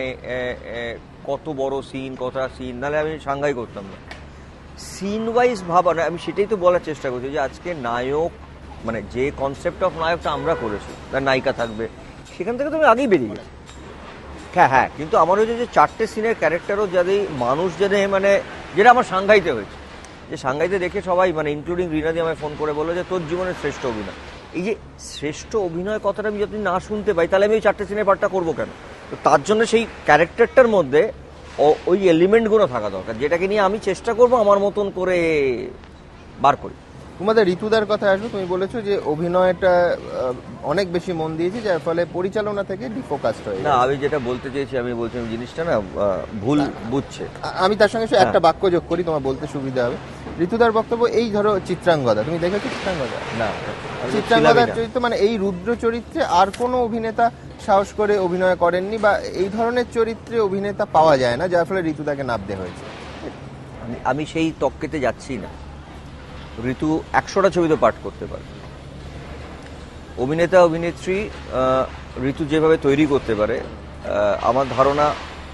কত বড় সিন, কতটা সিন, নাহলে আমি সাংঘাই করতাম না। সিন ওয়াইজ ভাবা না, আমি সেটাই তো বলার চেষ্টা করছি যে আজকে নায়ক, মানে যে কনসেপ্ট অফ নায়কটা আমরা করেছি, তার নায়িকা থাকবে, সেখান থেকে তুমি আগেই বেরিয়ে গেছে। হ্যাঁ, কিন্তু আমার হচ্ছে যে 4টে সিনের ক্যারেক্টারও যাদের মানুষ জেনে, মানে যেটা আমার সাংঘাইতে হয়েছে, যে সাংঘাইতে দেখে সবাই, মানে ইনক্লুডিং রিনাদি আমায় ফোন করে বললো যে তোর জীবনের শ্রেষ্ঠ অভিনয়। এই যে শ্রেষ্ঠ অভিনয় কথাটা আমি যদি না শুনতে পাই, তাহলে আমি ওই 4টে সিনের পার্টটা করবো কেন? তো তার জন্য সেই ক্যারেক্টারটার মধ্যে ওই এলিমেন্টগুলো থাকা দরকার, যেটাকে নিয়ে আমি চেষ্টা করবো আমার মতন করে বার করি। তোমাদের ঋতুদার কথা আসবে, তুমি বলেছো যে অভিনয়টা অনেক বেশি মন দিয়েছি, যার ফলে পরিচালনা থেকে ডিফোকাসড হয়ে। না, আমি যেটা বলতে চেয়েছি, আমি বলছি জিনিসটা না ভুল বুঝছে। আমি তার সঙ্গে একটা বাক্য যোগ করি, তোমার বলতে সুবিধা হবে। ঋতুদার বক্তব্য, এই ধরো চিত্রাঙ্গদা, তুমি দেখেছো চিত্রাঙ্গদা? না, চিত্রাঙ্গদার চরিত্র, মানে এই রুদ্র চরিত্রে আর কোনো অভিনেতা সাহস করে অভিনয় করেননি, বা এই ধরনের চরিত্রে অভিনেতা পাওয়া যায় না, যার ফলে ঋতুদাকে নামতে হয়েছে। আমি সেই তক্কেতে যাচ্ছি না। ঋতু 100টা ছবিতে পাঠ করতে পারে, অভিনেতা অভিনেত্রী ঋতু যেভাবে তৈরি করতে পারে, আমার ধারণা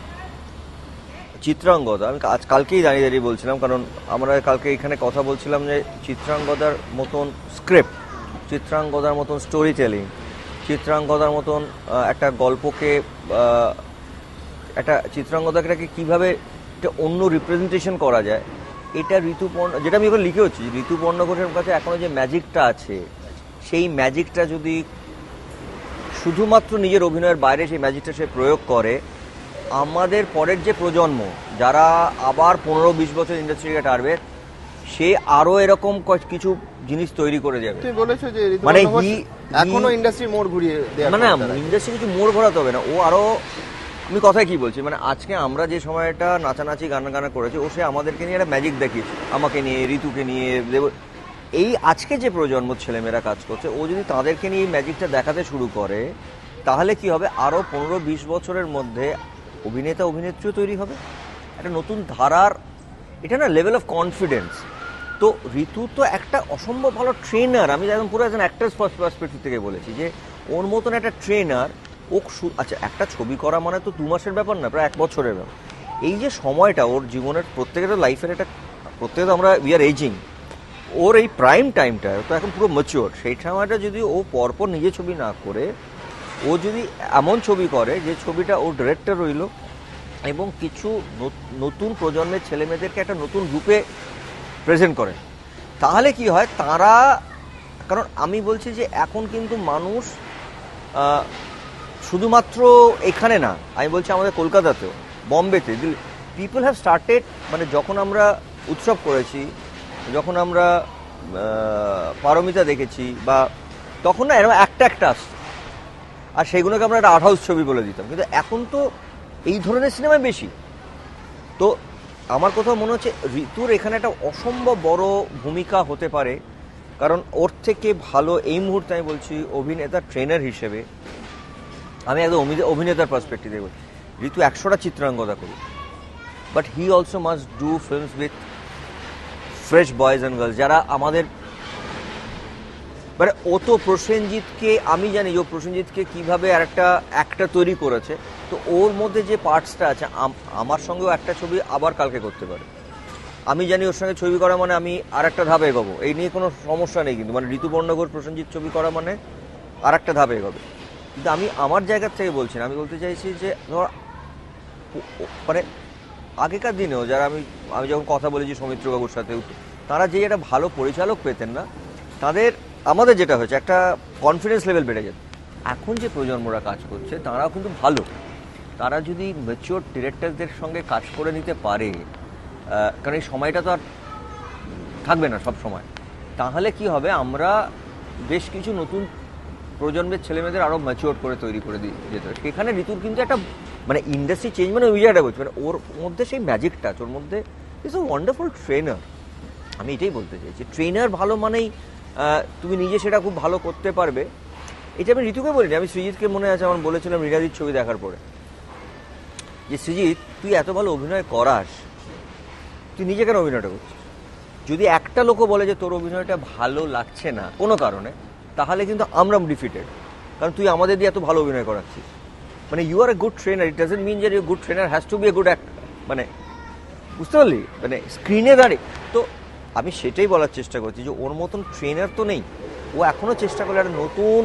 চিত্রাঙ্গদা, আমি কালকেই দাঁড়িয়ে বলছিলাম, কারণ আমরা কালকে এখানে কথা বলছিলাম যে চিত্রাঙ্গদার মতন স্ক্রিপ্ট, চিত্রাঙ্গদার মতন স্টোরি টেলিং, চিত্রাঙ্গদার মতন একটা গল্পকে, একটা চিত্রাঙ্গদাকে কীভাবে একটা অন্য রিপ্রেজেন্টেশন করা যায়, এটা ঋতুপর্ণ, যেটা আমি এখন লিখে হচ্ছি, ঋতুপর্ণ ঘোষের কাছে এখনো যে ম্যাজিকটা আছে, সেই ম্যাজিকটা যদি শুধুমাত্র নিজের অভিনয়ের বাইরে সেই ম্যাজিকটা সে প্রয়োগ করে, আমাদের পরের যে প্রজন্ম যারা আবার 15-20 বছর ইন্ডাস্ট্রিকে টারবে, সে আরো এরকম কিছু জিনিস তৈরি করে যাবে। তুমি বলেছো যে মানে এখনো ইন্ডাস্ট্রির মোড় ঘুরিয়ে দেয়া, মানে ইন্ডাস্ট্রি কিছু মোড় ঘোরাতে হবে না, ও আরো, আমি কথায় কি বলছি, মানে আজকে আমরা যে সময়টা নাচানাচি গানা করেছি, ও সে আমাদেরকে নিয়ে একটা ম্যাজিক দেখিয়েছে, আমাকে নিয়ে, ঋতুকে নিয়ে, এই আজকে যে প্রজন্ম ছেলেমেয়েরা কাজ করছে, ও যদি তাদেরকে নিয়ে এই ম্যাজিকটা দেখাতে শুরু করে, তাহলে কি হবে, আরো 15-20 বছরের মধ্যে অভিনেতা অভিনেত্রীও তৈরি হবে, একটা নতুন ধারার এটা না লেভেল অফ কনফিডেন্স। তো ঋতু তো একটা অসম্ভব ভালো ট্রেনার, আমি একদম পুরো একজন অ্যাক্টার্স পার্সপেক্টিভ থেকে বলেছি যে ওর মতন একটা ট্রেনার আচ্ছা একটা ছবি করা মানে তো 2 মাসের ব্যাপার না, প্রায় 1 বছরের ব্যাপার। এই যে সময়টা ওর জীবনের প্রত্যেকের লাইফের একটা, প্রত্যেকে তো আমরা উই আর এজিং, ওর এই প্রাইম টাইমটা তো এখন পুরো ম্যাচিওর, সেই সময়টা যদি ও পরপর নিজে ছবি না করে ও যদি এমন ছবি করে যে ছবিটা ওর ডিরেক্টর রইল এবং কিছু নতুন প্রজন্মের ছেলেমেয়েদেরকে একটা নতুন রূপে প্রেজেন্ট করে, তাহলে কি হয় তারা, কারণ আমি বলছি যে এখন কিন্তু মানুষ শুধুমাত্র এখানে না, আমি বলছি আমাদের কলকাতাতেও, বম্বেতে, পিপল হ্যাভ স্টার্টেড, মানে যখন আমরা উৎসব করেছি, যখন আমরা পারমিতা দেখেছি, বা তখন না এরকম একটা আসছে আর সেগুলোকে আমরা একটা আর্ট হাউস ছবি বলে দিতাম, কিন্তু এখন তো এই ধরনের সিনেমায় বেশি। তো আমার কোথাও মনে হচ্ছে ঋতুর এখানে একটা অসম্ভব বড় ভূমিকা হতে পারে, কারণ ওর থেকে ভালো এই মুহূর্তে আমি বলছি অভিনেতা ট্রেনার হিসেবে, আমি একদম অভিনেতার পার্সপেক্টিভে বলছি, ঋতু 100টা চিত্রাঙ্গদা করি, but he also must do films with fresh boys and girls, যারা আমাদের, মানে ও তো প্রসেনজিৎকে, আমি জানি যে প্রসেনজিৎকে কীভাবে আর একটা অ্যাক্টর তৈরি করেছে, তো ওর মধ্যে যে পার্টসটা আছে আমার সঙ্গেও একটা ছবি আবার কালকে করতে পারে, আমি জানি ওর সঙ্গে ছবি করা মানে আমি আর একটা ধাপে এগোবো, এই নিয়ে কোনো সমস্যা নেই, কিন্তু মানে ঋতুপর্ণগর প্রসেনজিৎ ছবি করা মানে আর একটা ধাপে এগোবে। কিন্তু আমি আমার জায়গার থেকে বলছি না, আমি বলতে চাইছি যে ধর মানে আগেকার দিনেও যারা আমি যখন কথা বলেছি সৌমিত্রবাবুর সাথে, তারা যে একটা ভালো পরিচালক পেতেন না, তাদের আমাদের যেটা হয়েছে একটা কনফিডেন্স লেভেল বেড়ে যেত। এখন যে প্রজন্মরা কাজ করছে তারাও কিন্তু ভালো, তারা যদি ম্যাচিওর ডিরেক্টরদের সঙ্গে কাজ করে নিতে পারে, কারণ এই সময়টা তো আর থাকবে না সব সময়, তাহলে কি হবে, আমরা বেশ কিছু নতুন প্রজন্মের ছেলেমেয়েদের আরও ম্যাচিওর করে তৈরি করে যেতে হবে। সেখানে ঋতুর কিন্তু একটা মানে ইন্ডাস্ট্রি চেঞ্জ মানে ওই জায়গাটা বলছি, মানে ওর মধ্যে সেই ম্যাজিক টাচ, ওর মধ্যে ইজ আ ওয়ান্ডারফুল ট্রেনার। আমি এটাই বলতে চাইছি, ট্রেনার ভালো মানেই তুমি নিজে সেটা খুব ভালো করতে পারবে। এটা আমি ঋতুকে বলিনি, আমি সৃজিতকে মনে আছে আমার বলেছিলাম রিনাদির ছবি দেখার পরে, যে সৃজিত তুই এত ভালো অভিনয় করাস, তুই নিজে কেন অভিনয়টা করছিস? যদি একটা লোকও বলে যে তোর অভিনয়টা ভালো লাগছে না কোনো কারণে, তাহলে কিন্তু আমরা ডিফিটেড, কারণ তুই আমাদের দিয়ে এত ভালো অভিনয় করাচ্ছিস। মানে you are a good trainer, it doesn't mean যে good trainer has to be a good actor, মানে বুঝতে পারলি, মানে স্ক্রিনে দাঁড়িয়ে। তো আমি সেটাই বলার চেষ্টা করছি যে ওর মতন ট্রেনার তো নেই, ও এখনো চেষ্টা করলে একটা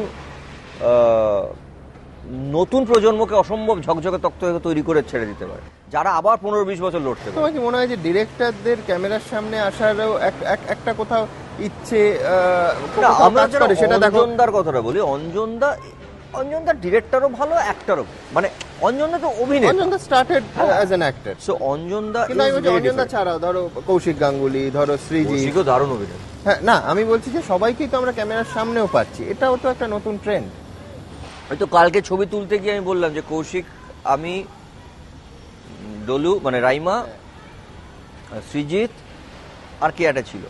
নতুন প্রজন্মকে অসম্ভব ঝকঝকে তক্ত তৈরি করে ছেড়ে দিতে পারে, যারা আবার 15-20 বছর লড়তে পারে। তোমার কি মনে হয় যে ডিরেক্টরদের ক্যামেরার সামনে আসারও একটা কোথাও ইচ্ছে, আমরা সেটা অঞ্জনদার কথাটা বলি, অঞ্জনদা ডিরেক্টরও ভালো, অ্যাক্টরও, মানে অঞ্জনদা তো অভিনেতা, অঞ্জনদা started as an actor, so অঞ্জনদা, কিন্তু আমি বলছি অঞ্জনদা ছাড়াও ধরো কৌশিক গাঙ্গুলি, ধরো সৃজিত, দারুণ অভিনেতা। হ্যাঁ, না আমি বলছি যে সবাইকেই তো আমরা ক্যামেরার সামনেও পাচ্ছি, এটাও তো একটা নতুন ট্রেন্ড। হয়তো কালকে ছবি তুলতে গিয়ে আমি বললাম যে কৌশিক, আমি, ডলু মানে রাইমা, সৃজিত আর কে একটা ছিল,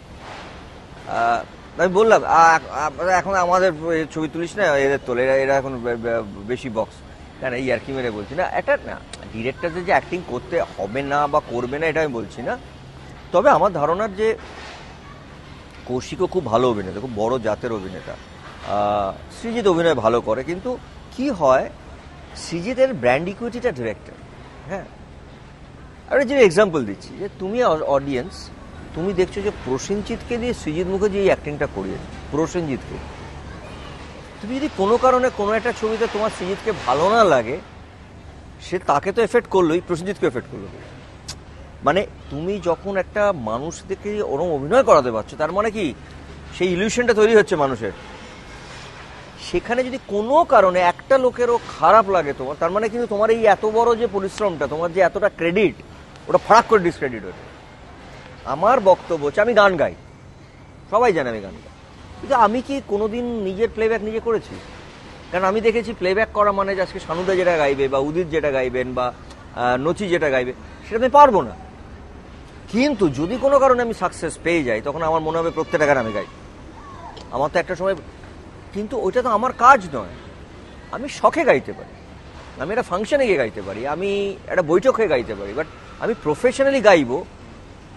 আমি বললাম এখন আমাদের ছবি তুলিস না, এদের তোলে, এরা এখন বেশি বক্স, কেন এই আর কি মেরে বলছি না, একটা না ডিরেক্টরদের যে অ্যাক্টিং করতে হবে না বা করবে না এটা আমি বলছি না, তবে আমার ধারণার যে কৌশিকও খুব ভালো অভিনেতা, খুব বড় জাতের অভিনেতা, সৃজিত অভিনয় ভালো করে, কিন্তু কি হয় সৃজিতের ব্র্যান্ড ইকুইটিটা ডিরেক্টর। হ্যাঁ, আর যে এক্সাম্পল দিচ্ছি যে তুমি অডিয়েন্স, তুমি দেখছো যে প্রসেনজিৎকে দিয়ে সৃজিত মুখার্জি এই অ্যাক্টিংটা করিয়েছে, প্রসেনজিৎকে, তুমি যদি কোনো কারণে কোনো একটা ছবিতে তোমার সৃজিতকে ভালো না লাগে, সে তাকে তো এফেক্ট করলোই, প্রসেনজিৎকে এফেক্ট করলো। মানে তুমি যখন একটা মানুষদেরকে ওরম অভিনয় করাতে পারছো, তার মানে কি সেই ইলিউশনটা তৈরি হচ্ছে মানুষের, সেখানে যদি কোনো কারণে একটা লোকেরও খারাপ লাগে তোমার, তার মানে কিন্তু তোমার এই এত বড় যে পরিশ্রমটা, তোমার যে এতটা ক্রেডিট, ওটা ফারাক করে ডিসক্রেডিট হচ্ছে। আমার বক্তব্য হচ্ছে, আমি গান গাই, সবাই জানে আমি গান গাই, কিন্তু আমি কি কোনোদিন নিজের প্লেব্যাক নিজে করেছি? কারণ আমি দেখেছি প্লেব্যাক করা মানে আজকে সানুদা যেটা গাইবে বা উদিত যেটা গাইবেন বা নচি যেটা গাইবে সেটা আমি পারবো না। কিন্তু যদি কোনো কারণে আমি সাকসেস পেয়ে যাই, তখন আমার মনে হবে প্রত্যেকটা গান আমি গাই, আমার তো একটা সময়, কিন্তু ওইটা তো আমার কাজ নয়, আমি শখে গাইতে পারি, আমি একটা ফাংশনে গিয়ে গাইতে পারি, আমি একটা বৈঠকে গাইতে পারি, বাট আমি প্রফেশনালি গাইবো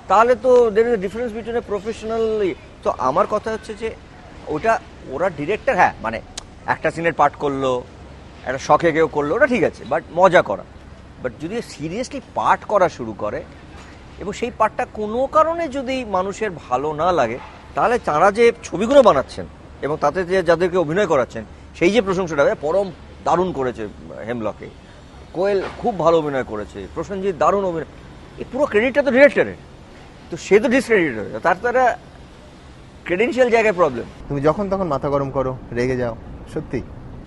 তাহলে তো there is difference between a professional. তো আমার কথা হচ্ছে যে ওটা ওরা ডিরেক্টর, হ্যাঁ মানে একটা সিনের পার্ট করলো, একটা শখে কেউ করলো, ওটা ঠিক আছে, বাট মজা করা। বাট যদি সিরিয়াসলি পার্ট করা শুরু করে এবং সেই পার্টটা কোনো কারণে যদি মানুষের ভালো না লাগে, তাহলে তারা যে ছবিগুলো বানাচ্ছেন এবং তাতে যে যাদেরকে অভিনয় করাচ্ছেন সেই যে প্রশংসাটা, পরম দারুণ করেছে হেমলকে, কোয়েল খুব ভালো অভিনয় করেছে, প্রসেনজিৎ দারুণ অভিনয়, এই পুরো ক্রেডিটটা তো ডিরেক্টরের, তো সে তো ডিসক্রেডিট হয়ে যায়, তার তো একটা ক্রেডেন্সিয়াল জায়গায় প্রবলেম। তুমি যখন তখন মাথা গরম করো, রেগে যাও, সত্যি?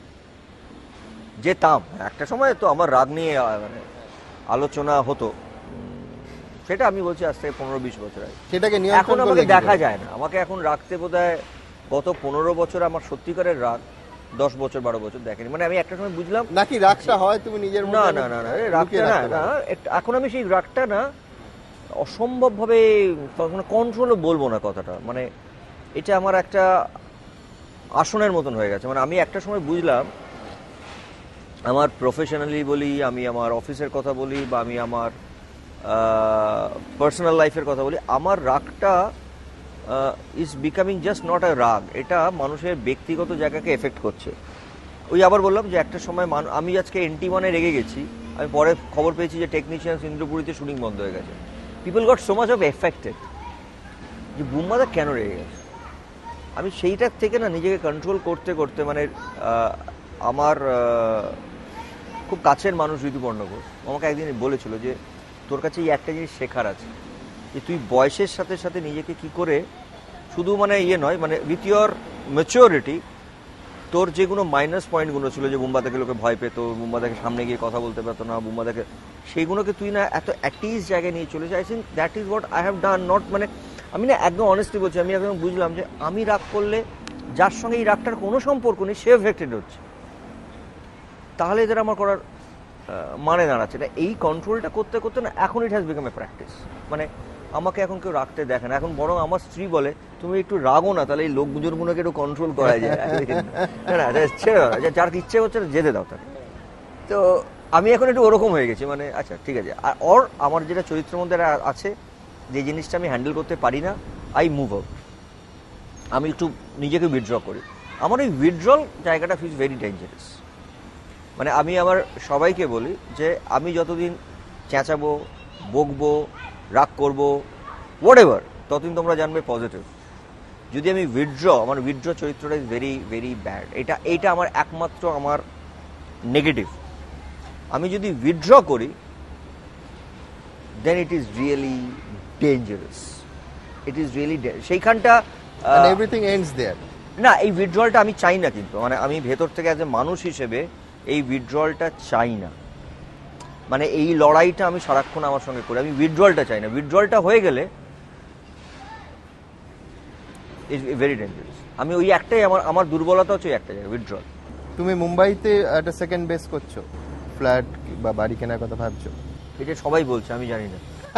যেতাম একটা সময়, তো আমার রাগ নিয়ে মানে আলোচনা হতো, সেটা আমি বলছি আজ থেকে 15-20 বছর আগে। সেটাকে এখন নিয়ন্ত্রণ আমাকে করলে কি দেখা করে? যায় না, আমাকে এখন রাখতে বোধহয় গত 15 বছর আমার সত্যিকারের রাগ 10 বছর 12 বছর দেখেনি। মানে আমি একটা সময় বুঝলাম নাকি রাগটা হয় তুমি নিজের না মধ্যে? না না না রাগটা না না, এখন আমি সেই রাগটা না অসম্ভব ভাবে কন্ট্রোলও বলবো না কথাটা, মানে এটা আমার একটা আসনের মতন হয়ে গেছে। মানে আমি একটা সময় বুঝলাম, আমার প্রফেশনালি বলি, আমি আমার অফিসের কথা বলি, বা আমি আমার পার্সোনাল লাইফের কথা বলি, আমার রাগটা is becoming just not a রাগ, এটা মানুষের ব্যক্তিগত জায়গাকে এফেক্ট করছে। ওই আবার বললাম যে একটা সময় আমি আজকে NT1-এ রেগে গেছি, আমি পরে খবর পেয়েছি যে টেকনিশিয়ানস ইন্দ্রপুরীতে শুটিং বন্ধ হয়ে গেছে। People got so much of affected যে বুম্বাদা কেন রেগে গেছে। আমি সেইটার থেকে না নিজেকে কন্ট্রোল করতে করতে, মানে আমার খুব কাছের মানুষ ঋতুপর্ণ ঘোষ আমাকে একদিন বলেছিল যে তোর কাছে এই একটা জিনিস শেখার আছে, যে তুই বয়সের সাথে সাথে নিজেকে কি করে শুধু মানে নয়, মানে উইথ ইয়োর ম্যাচিওরিটি তোর যেগুলো মাইনাস পয়েন্টগুলো ছিল, যে বুম্বাদাকে লোকে ভয় পেত, বুম্বাদাকে সামনে গিয়ে কথা বলতে পারতো না, বুম্বাদাকে, সেইগুলোকে তুই না এত অ্যাটিস জায়গায় নিয়ে চলেছে। I think that is what I have done. Not মানে আমি না একদম অনেস্টলি বলছি, আমি একদম বুঝলাম যে আমি রাগ করলে যার সঙ্গে এই রাগটার কোনো সম্পর্ক নেই সে এফেক্টেড হচ্ছে, তাহলে এদের আমার করার মানে দাঁড়াচ্ছে না। এই কন্ট্রোলটা করতে করতে না এখন it has become a practice. মানে আমাকে এখন কেউ রাখতে দেখে না, এখন বরং আমার স্ত্রী বলে তুমি একটু রাগো না, তাহলে এই লোকজনগুলোকে একটু কন্ট্রোল করা যায়। না ছেড়ে দাও, যার ইচ্ছে হচ্ছে না যেতে দাও তাকে। তো আমি এখন একটু ওরকম হয়ে গেছি, মানে আচ্ছা ঠিক আছে। আর আমার যেটা চরিত্রের মধ্যে আছে, যে জিনিসটা আমি হ্যান্ডেল করতে পারি না, আই মুভ আউট, আমি একটু নিজেকে উইথড্র করি। আমার ওই উইথড্রল জায়গাটা ফিজ ভেরি ডেঞ্জারাস। মানে আমি আমার সবাইকে বলি যে আমি যতদিন চেঁচাবো, বকবো, রাগ করবো, হোয়াট এভার, ততদিন তোমরা জানবে পজিটিভ। যদি আমি আমার উইথড্র চরিত্রটা ইজ ভেরি ভেরি ব্যাড, এইটা আমার একমাত্র আমার নেগেটিভ। আমি যদি উইথড্র করি then it is really dangerous, it is really সেইখানটা এভরিথিং এন্ডস দেয়ার। না, এই উইথড্রলটা আমি চাই না, কিন্তু মানে আমি ভেতর থেকে অ্যাজ এ মানুষ হিসেবে এই উইথড্রলটা চাই না। মানে এই লড়াইটা আমি সারাক্ষণ আমার সঙ্গে করি, আমি উইথড্রলটা চাই না। উইথড্রলটা হয়ে গেলে ইজ ভেরি ডেঞ্জারাস। আমি ওই একটাই আমার দুর্বলতা হচ্ছে একটা জায়গা, উইথড্রল। তুমি মুম্বাইতে একটা সেকেন্ড বেস করছো, ফ্ল্যাট বা বাড়ি কেনার কথা ভাবছো? এটা সবাই বলছে, আমি জানি না।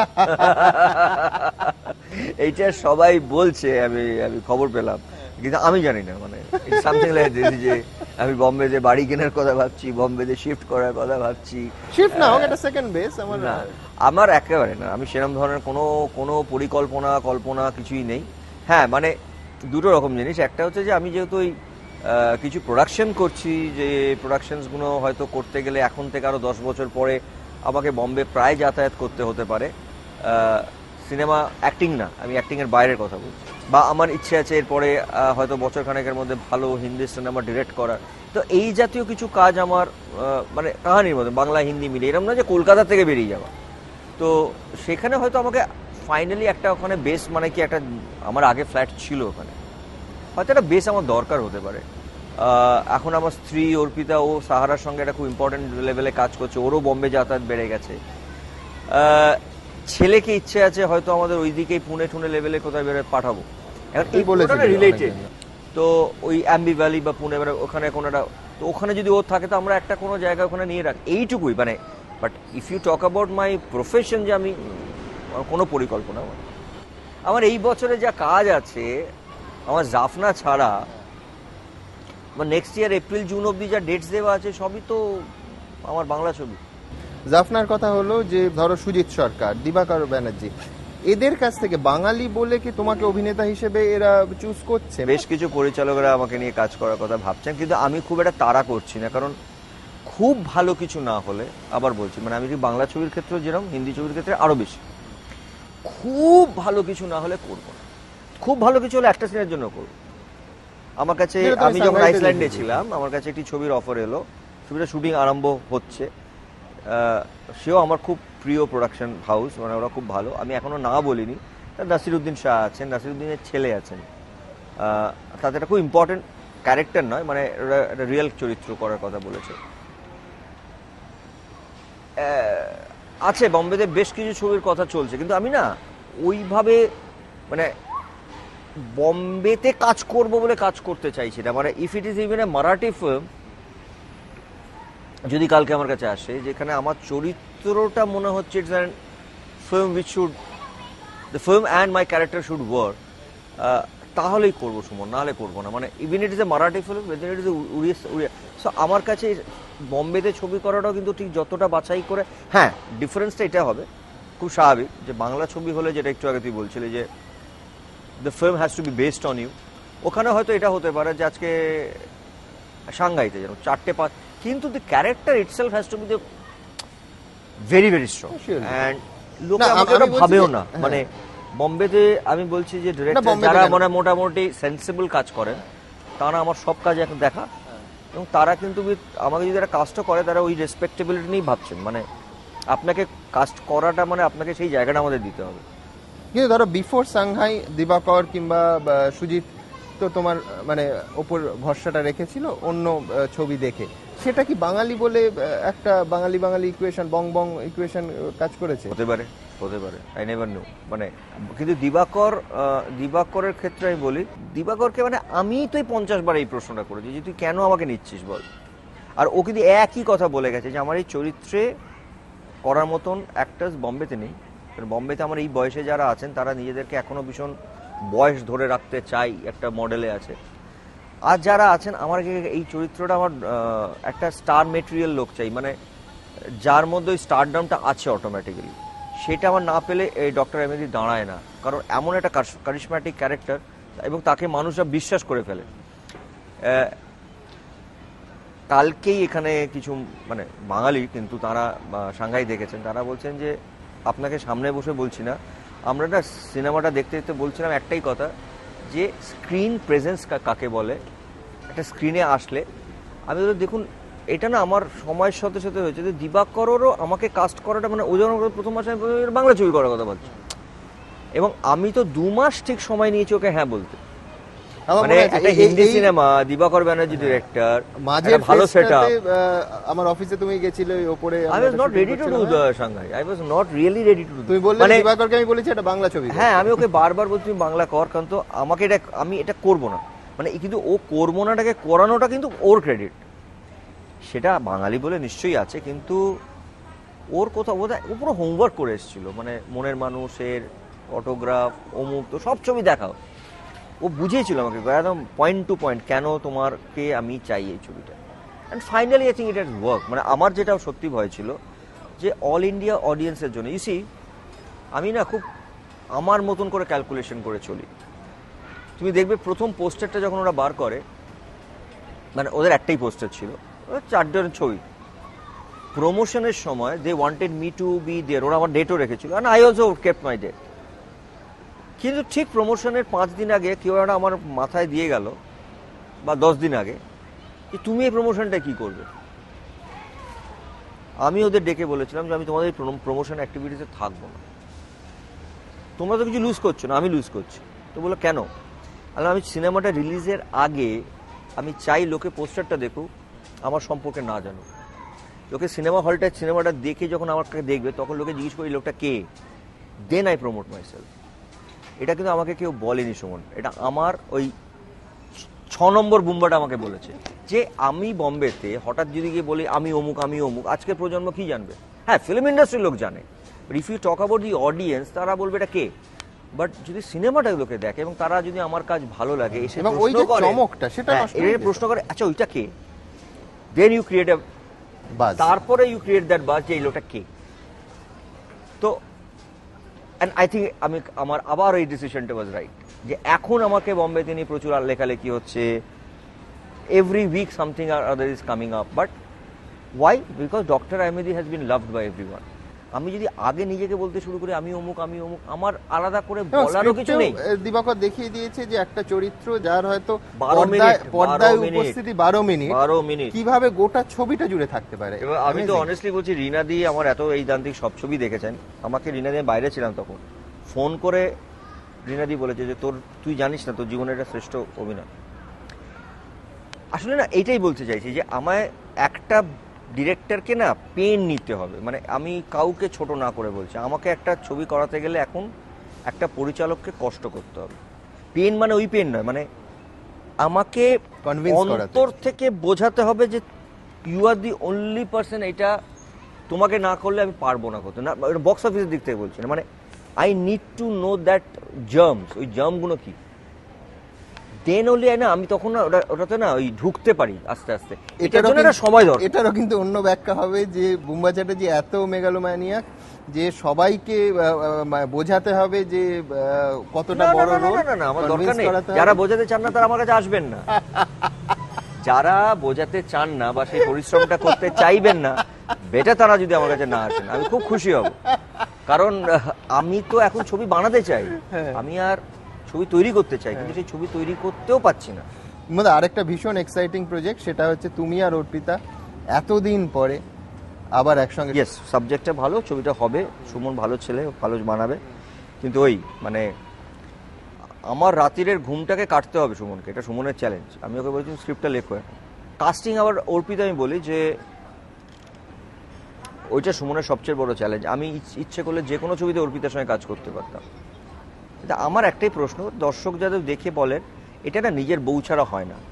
এইটা সবাই বলছে, আমি খবর পেলাম, কিন্তু আমি জানি না। মানে সামথিং লাইক দিস, যে আমি বম্বে যে বাড়ি কেনার কথা ভাবছি, বম্বে যে শিফট করার কথা ভাবছি। শিফট না হোক, একটা সেকেন্ড বেস আমার একেবারে না। আমি সেরকম ধরনের কোনো কল্পনা কিছুই নেই। হ্যাঁ, মানে দুটো রকম জিনিস। একটা হচ্ছে যে আমি যেহেতু ওই কিছু প্রোডাকশন করছি, যে প্রোডাকশনসগুলো হয়তো করতে গেলে এখন থেকে আরও 10 বছর পরে আমাকে বম্বে প্রায় যাতায়াত করতে হতে পারে। সিনেমা অ্যাক্টিং না, আমি অ্যাক্টিংয়ের বাইরের কথা বলছি। বা আমার ইচ্ছে আছে এরপরে হয়তো বছর খানেকের মধ্যে ভালো হিন্দি সিনেমা ডিরেক্ট করার। তো এই জাতীয় কিছু কাজ আমার মানে কাহানির মধ্যে বাংলা হিন্দি মিলিয়ে, এরকম না যে কলকাতা থেকে বেরিয়ে যাওয়া। তো সেখানে হয়তো আমাকে ফাইনালি একটা ওখানে বেস, মানে কি একটা আমার আগে ফ্ল্যাট ছিল ওখানে, হয়তো একটা বেস আমার দরকার হতে পারে। এখন আমার স্ত্রী অর্পিতা, ও সাহারার সঙ্গে একটা খুব ইম্পর্টেন্ট লেভেলে কাজ করছে, ওরও বম্বে যাতায়াত বেড়ে গেছে। ছেলেকে ইচ্ছে আছে হয়তো আমাদের ওইদিকেই পুনে টুনে লেভেলে কোথায় বেড়ে পাঠাবো। এখন এই রিলেটেড, তো ওই অ্যাম্বি ভ্যালি বা পুনে ওখানে কোনো একটা, তো ওখানে যদি ও থাকে তো আমরা একটা কোনো জায়গা ওখানে নিয়ে রাখ, এইটুকুই। মানে but if you talk about my profession, যে আমি কোনো পরিকল্পনা, আমার এই বছরে যা কাজ আছে, আমার জাফনা ছাড়া আমার নেক্সট ইয়ার এপ্রিল জুন অব্দি যা ডেটস দেওয়া আছে সবই তো আমার বাংলা ছবি। জাফনার কথা হলো যে ধরো সুজিত সরকার, দিবাকর ব্যানার্জি, এদের কাছ থেকে বাঙালি বলে কি তোমাকে অভিনেতা হিসেবে এরা চুজ করছে? বেশ কিছু পরিচালকরা আমাকে নিয়ে কাজ করার কথা ভাবছেন, কিন্তু আমি খুব একটা তাড়া করছি না, কারণ খুব ভালো কিছু না হলে, আবার বলছি মানে আমি বাংলা ছবির ক্ষেত্রে যেরকম হিন্দি ছবির ক্ষেত্রে আরো বেশি, খুব ভালো কিছু না হলে করবো না। খুব ভালো কিছু হলে একটা সিনের জন্য করবো। আমার কাছে, আমি যখন আইসল্যান্ডে ছিলাম আমার কাছে একটি ছবির অফার এলো, ছবিটা শুটিং আরম্ভ হচ্ছে, সেও আমার খুব প্রিয় প্রোডাকশন হাউস, মানে ওরা খুব ভালো, আমি এখনো না বলিনি। নাসিরুদ্দিন শাহ আছেন, নাসিরুদ্দিনের ছেলে আছেন, তাতে একটা খুব ইম্পর্টেন্ট ক্যারেক্টার নয়, মানে একটা রিয়েল চরিত্র করার কথা বলেছে। আছে বম্বেতে বেশ কিছু ছবির কথা চলছে, কিন্তু আমি না ওইভাবে মানে বম্বেতে কাজ করব বলে কাজ করতে চাইছি না। মানে if it is even a Marathi film, যদি কালকে আমার কাছে আসে যেখানে আমার চরিত্রটা মনে হচ্ছে it's an film which should, the film and my character should work, তাহলেই করবো সুমন, নাহলে করবো না। মানে even it is a Marathi film, it is a Oriya. So আমার কাছে বম্বেতে ছবি করাটাও কিন্তু ঠিক যতটা বাছাই করে, হ্যাঁ ডিফারেন্সটা এটা হবে খুব স্বাভাবিক যে বাংলা ছবি হলে, যেটা একটু আগে তুই বলছিলি যে the film has to be based on you, ওখানে হয়তো এটা হতে পারে যে আজকে সাংঘাইতে যেন 4-5, কিন্তু the character itself has to be the very very strong, and লোকে আমাকে ওটা ভাবেও না। মানে বম্বেতে আমি বলছি যে ডিরেক্টর যারা মানে মোটামুটি সেন্সিবল কাজ করেন, তারা আমার সব কাজ এখন দেখা, এবং তারা কিন্তু আমাকে যদি একটা কাজটা করে তারা ওই রেসপেক্টেবিলিটি নিয়েই ভাবছেন, মানে আপনাকে কাস্ট করাটা মানে আপনাকে সেই জায়গাটা আমাদের দিতে হবে। কিন্তু ধরো বিফোর সাংহাই দিবাকর কিংবা সুজিত তো তোমার মানে ওপর ভরসাটা রেখেছিল অন্য ছবি দেখে, সেটা কি বাঙালি বলে একটা বাঙালি বাঙালি ইকুয়েশন, বং বং ইকুয়েশন কাজ করেছে? হতে পারে, হতে পারে, আই নেভার নো। মানে কিন্তু দিবাকরের ক্ষেত্রে আমি বলি, দিবাকরকে মানে আমি তুই 50 বার এই প্রশ্নটা করেছি যে তুই কেন আমাকে নিচ্ছিস বল, আর ও কিন্তু একই কথা বলে গেছে যে আমার এই চরিত্রে করার মতন অ্যাক্টার্স বম্বেতে নেই। বম্বেতে আমার এই বয়সে যারা আছেন তারা নিজেদেরকে এখনো ভীষণ বয়স ধরে রাখতে চাই, একটা মডেলে আছে। আর যারা আছেন আমার এই চরিত্রটা, আমার একটা স্টার মেটেরিয়াল লোক চাই, মানে যার মধ্যে ওই স্টারডামটা আছে অটোমেটিক্যালি, সেটা আমার না পেলে এই ডক্টর এমএদি দাঁড়ায় না, কারণ এমন একটা কারিশম্যাটিক ক্যারেক্টার এবং তাকে মানুষরা বিশ্বাস করে ফেলে। কালকেই এখানে কিছু মানে বাঙালি কিন্তু তারা সাংঘাই দেখেছেন, তারা বলছেন যে আপনাকে সামনে বসে বলছি না, আমরা না সিনেমাটা দেখতে দেখতে বলছিলাম একটাই কথা, যে স্ক্রিন প্রেজেন্স কাকে বলে। একটা স্ক্রিনে আসলে আমি তো দেখুন, এটা না আমার সময়ের সাথে সাথে হয়েছে যে দিবাকরেরও আমাকে কাস্ট করাটা, মানে ওই জন্য প্রথম মাসে বাংলা ছবি করার কথা বলছি, এবং আমি তো 2 মাস ঠিক সময় নিয়েছি ওকে হ্যাঁ বলতে। মানে একটা হিন্দি সিনেমা, দিবাকর ব্যানার্জি ডিরেক্টর, ভালো সেটআপ। আমার অফিসে তুমি গেছিলে ওপরে, I was not ready to do the Shanghai. I was not really ready to do. তুমি বললে দিবাকরকে আমি বলেছি এটা বাংলা ছবি। হ্যাঁ, আমি ওকে বারবার বলছি তুমি বাংলা কর, কারণ তো আমাকে এটা, আমি এটা করব না, মানে কিন্তু ও করবো নাটাকে করানোটা কিন্তু ওর ক্রেডিট, সেটা বাঙালি বলে নিশ্চয়ই আছে, কিন্তু ওর কোথাও ও পুরো হোমওয়ার্ক করে এসেছিল, মানে মনের মানুষের অটোগ্রাফ অমুক তো সব ছবি দেখাও, ও বুঝিয়েছিল আমাকে একদম পয়েন্ট টু পয়েন্ট কেন তোমারকে আমি চাই এই ছবিটা। And finally I think it has work. মানে আমার যেটা সত্যি ভয় ছিল যে অল ইন্ডিয়া অডিয়েন্সের জন্য, ইউসি আমি না খুব আমার মতন করে ক্যালকুলেশন করে চলি। তুমি দেখবে প্রথম পোস্টারটা যখন ওরা বার করে, মানে ওদের একটাই পোস্টার ছিল, 4 জনের ছবি, প্রমোশনের সময় they wanted me to be there, ওরা আমার ডেটও রেখেছিল, and I also kept my date. কিন্তু ঠিক প্রমোশনের 5 দিন আগে কেউ একটা আমার মাথায় দিয়ে গেল, বা 10 দিন আগে, যে তুমি এই প্রমোশনটা কি করবে। আমি ওদের ডেকে বলেছিলাম যে আমি তোমাদের এই প্রমোশন অ্যাক্টিভিটিসে থাকবো না, তোমরা তো কিছু লুজ করছো না, আমি লুজ করছি। তো বললো কেন? আমি সিনেমাটা রিলিজের আগে আমি চাই লোকে পোস্টারটা দেখুক, আমার সম্পর্কে না জানুক। লোকে সিনেমা হলটায় সিনেমাটা দেখে যখন আমাকে দেখবে তখন লোকে জিজ্ঞেস করি লোকটা কে, then I promote myself. এটা কিন্তু আমাকে কেউ বলেনি সুমন, এটা আমার ওই 6 নম্বর বুম্বাটা আমাকে বলেছে, যে আমি বম্বেতে হঠাৎ যদি গিয়ে বলি আমি অমুক আমি অমুক, আজকের প্রজন্ম কি জানবে? হ্যাঁ, ফিল্ম ইন্ডাস্ট্রির লোক জানে, but if you talk about the audience, তারা বলবে এটা কে। বাট যদি সিনেমাটা লোকে দেখে এবং তারা যদি আমার কাজ ভালো লাগে, এসে প্রশ্ন করে আচ্ছা ওইটা কে, দেন ইউ ক্রিয়েট এ বাজ, তারপরে ইউ ক্রিয়েট দ্যাট বাজ যে এই লোকটা কে। তো অ্যান্ড আই থিঙ্ক আমার আবার এই ডিসিশনটা ওয়াজ রাইট, যে এখন আমাকে বম্বেতে নিয়ে প্রচুর লেখালেখি হচ্ছে, every week something or other is coming up, but why? Because doctor Ahmedi has been loved by everyone. আমি যদি আগে নিজেকে বলতে শুরু করি আমি অমুক, আমার আলাদা করে বলারও কিছু নেই। দিবাকর দেখিয়ে দিয়েছে যে একটা চরিত্র যার হয়তো 12 মিনিট পর্দায় উপস্থিতি 12 মিনিট কিভাবে গোটা ছবিটা জুড়ে থাকতে পারে। আমি তো অনেস্টলি বলছি, রীনা দি আমার এত এই দান্তিক সব ছবি দেখেছেন, আমাকে রীনা দি বাইরে ছিলাম তখন, ফোন করে রীনা দি বলেছে যে তুই জানিস না তোর জীবনের একটা শ্রেষ্ঠ অভিনয়। আসলে না এইটাই বলতে চাইছি যে আমায় একটা ডিরেক্টরকে না পেন নিতে হবে, মানে আমি কাউকে ছোট না করে বলছি, আমাকে একটা ছবি করাতে গেলে এখন একটা পরিচালককে কষ্ট করতে হবে। পেন মানে ওই পেন নয়, মানে আমাকে অন্তর থেকে বোঝাতে হবে যে you are the only person, এটা তোমাকে না করলে আমি পারবো না করতে, না বক্স অফিসের দিক থেকে বলছি না, মানে I need to know that germs, ওই জার্মগুলো কি, দেন ওনলি না আমি তখন না ওটাতে না ওই ঢুকতে পারি আস্তে আস্তে। এটার জন্য একটা সময় দরকার। এটারও কিন্তু অন্য ব্যাখ্যা হবে যে বুম্বা চ্যাটার্জি এত মেগালোম্যানিয়াক যে সবাইকে বোঝাতে হবে যে কতটা বড় রোল। না আমার দরকার নেই, যারা বোঝাতে চান না তারা আমার কাছে আসবেন না। যারা বোঝাতে চান না বা সেই পরিশ্রমটা করতে চাইবেন না, বেটা তারা যদি আমার কাছে না আসেন আমি খুব খুশি হব, কারণ আমি তো এখন ছবি বানাতে চাই, আমি আর ছবি তৈরি করতে চাই, কিন্তু সেই ছবি তৈরি করতেও পাচ্ছি না। আরেকটা ভীষণ এক্সাইটিং প্রজেক্ট, সেটা হচ্ছে তুমি আর অর্পিতা এতদিন পরে আবার একসঙ্গে। ইয়েস, সাবজেক্টটা ভালো, ছবিটা হবে, সুমন ভালো ছেলে, ভালো বানাবে, কিন্তু ওই মানে আমার রাতের ঘুমটাকে কাটতে হবে সুমনকে, এটা সুমনের চ্যালেঞ্জ। আমি ওকে বলছি স্ক্রিপ্টটা লেখো। কাস্টিং আবার অর্পিতা আমি বলি যে ওইটা সুমনের সবচেয়ে বড় চ্যালেঞ্জ। আমি ইচ্ছে করলে যে কোনো ছবিতে অর্পিতার সঙ্গে কাজ করতে পারতাম। আমার একটাই প্রশ্ন, দর্শক যাদের দেখে বলেন এটা না নিজের বউ ছাড়া হয় না,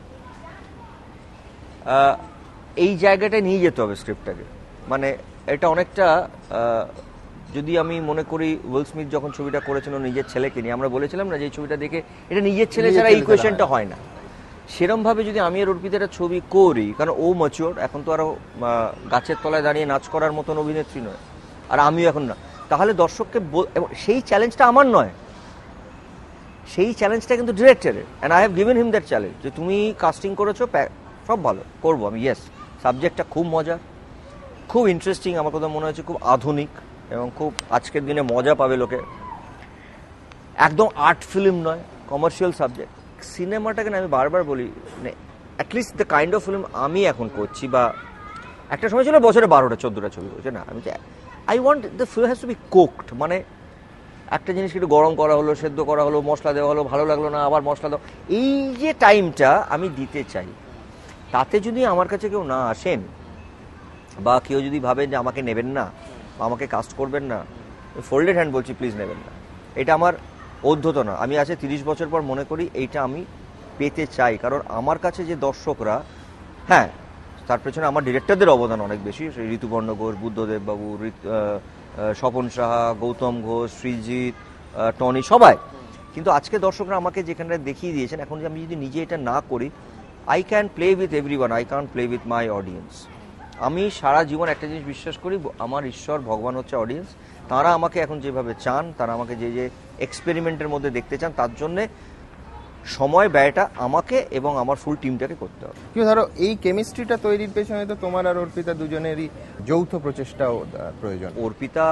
এই জায়গাটায় নিয়ে যেতে হবে স্ক্রিপ্টটাকে। মানে এটা অনেকটা যদি আমি মনে করি উইল স্মিথ যখন ছবিটা করেছিল নিজের ছেলেকে নিয়ে, আমরা বলেছিলাম না যে এই ছবিটা দেখে এটা নিজের ছেলে ছাড়া ইকুয়েশনটা হয় না, সেরমভাবে যদি আমি আর অর্পিতা একটা ছবি করি, কারণ ও ম্যাচিওর, এখন তো আরো গাছের তলায় দাঁড়িয়ে নাচ করার মতন অভিনেত্রী নয়, আর আমিও এখন না, তাহলে দর্শককে সেই চ্যালেঞ্জটা আমার নয়, সেই চ্যালেঞ্জটা কিন্তু ডিরেক্টরের, and I have given him that challenge যে তুমি কাস্টিং করেছো, সব ভালো করবো আমি। ইয়েস, সাবজেক্টটা খুব মজা, খুব ইন্টারেস্টিং, আমার কথা মনে হচ্ছে খুব আধুনিক এবং খুব আজকের দিনে মজা পাবে লোকে, একদম আর্ট ফিল্ম নয়, কমার্শিয়াল সাবজেক্ট। সিনেমাটাকে না আমি বারবার বলি, মানে at least the kind of film আমি এখন করছি, বা একটা সময় ছিল বছরে 12টা 14টা ছবি করছে না, আমি I want the film has to be cooked, মানে একটা জিনিস একটু গরম করা হলো, সেদ্ধ করা হলো, মশলা দেওয়া হলো, ভালো লাগলো না, আবার মশলা দাও, এই যে টাইমটা আমি দিতে চাই। তাতে যদি আমার কাছে কেউ না আসেন বা কেউ যদি ভাবেন যে আমাকে নেবেন না বা আমাকে কাস্ট করবেন না, ফোল্ডেড হ্যান্ড বলছি প্লিজ নেবেন না, এটা আমার অধ্যতা না। আমি আছে 30 বছর পর মনে করি এইটা আমি পেতে চাই, কারণ আমার কাছে যে দর্শকরা, হ্যাঁ তার পেছনে আমার ডিরেক্টরদের অবদান অনেক বেশি, ঋতুপর্ণ ঘোষ, বুদ্ধদেব বাবু, স্বপন সাহা, গৌতম ঘোষ, সৃজিত, টনি, সবাই, কিন্তু আজকে দর্শকরা আমাকে যেখানে দেখিয়ে দিয়েছেন, এখন আমি যদি নিজে এটা না করি, I can play with everyone, I can play with my audience. আমি সারা জীবন একটা জিনিস বিশ্বাস করি, আমার ঈশ্বর ভগবান হচ্ছে অডিয়েন্স, তারা আমাকে এখন যেভাবে চান, তারা আমাকে যে যে এক্সপেরিমেন্টের মধ্যে দেখতে চান, তার জন্যে সময় ব্যয়টা আমাকে এবং আমার ফুল টিমটাকে করতে হবে। কি ধরো এই কেমিস্ট্রিটা তৈরির পেছনে তো তোমার আর অর্পিতা দুজনেরই যৌথ প্রচেষ্টাও প্রয়োজন। অর্পিতা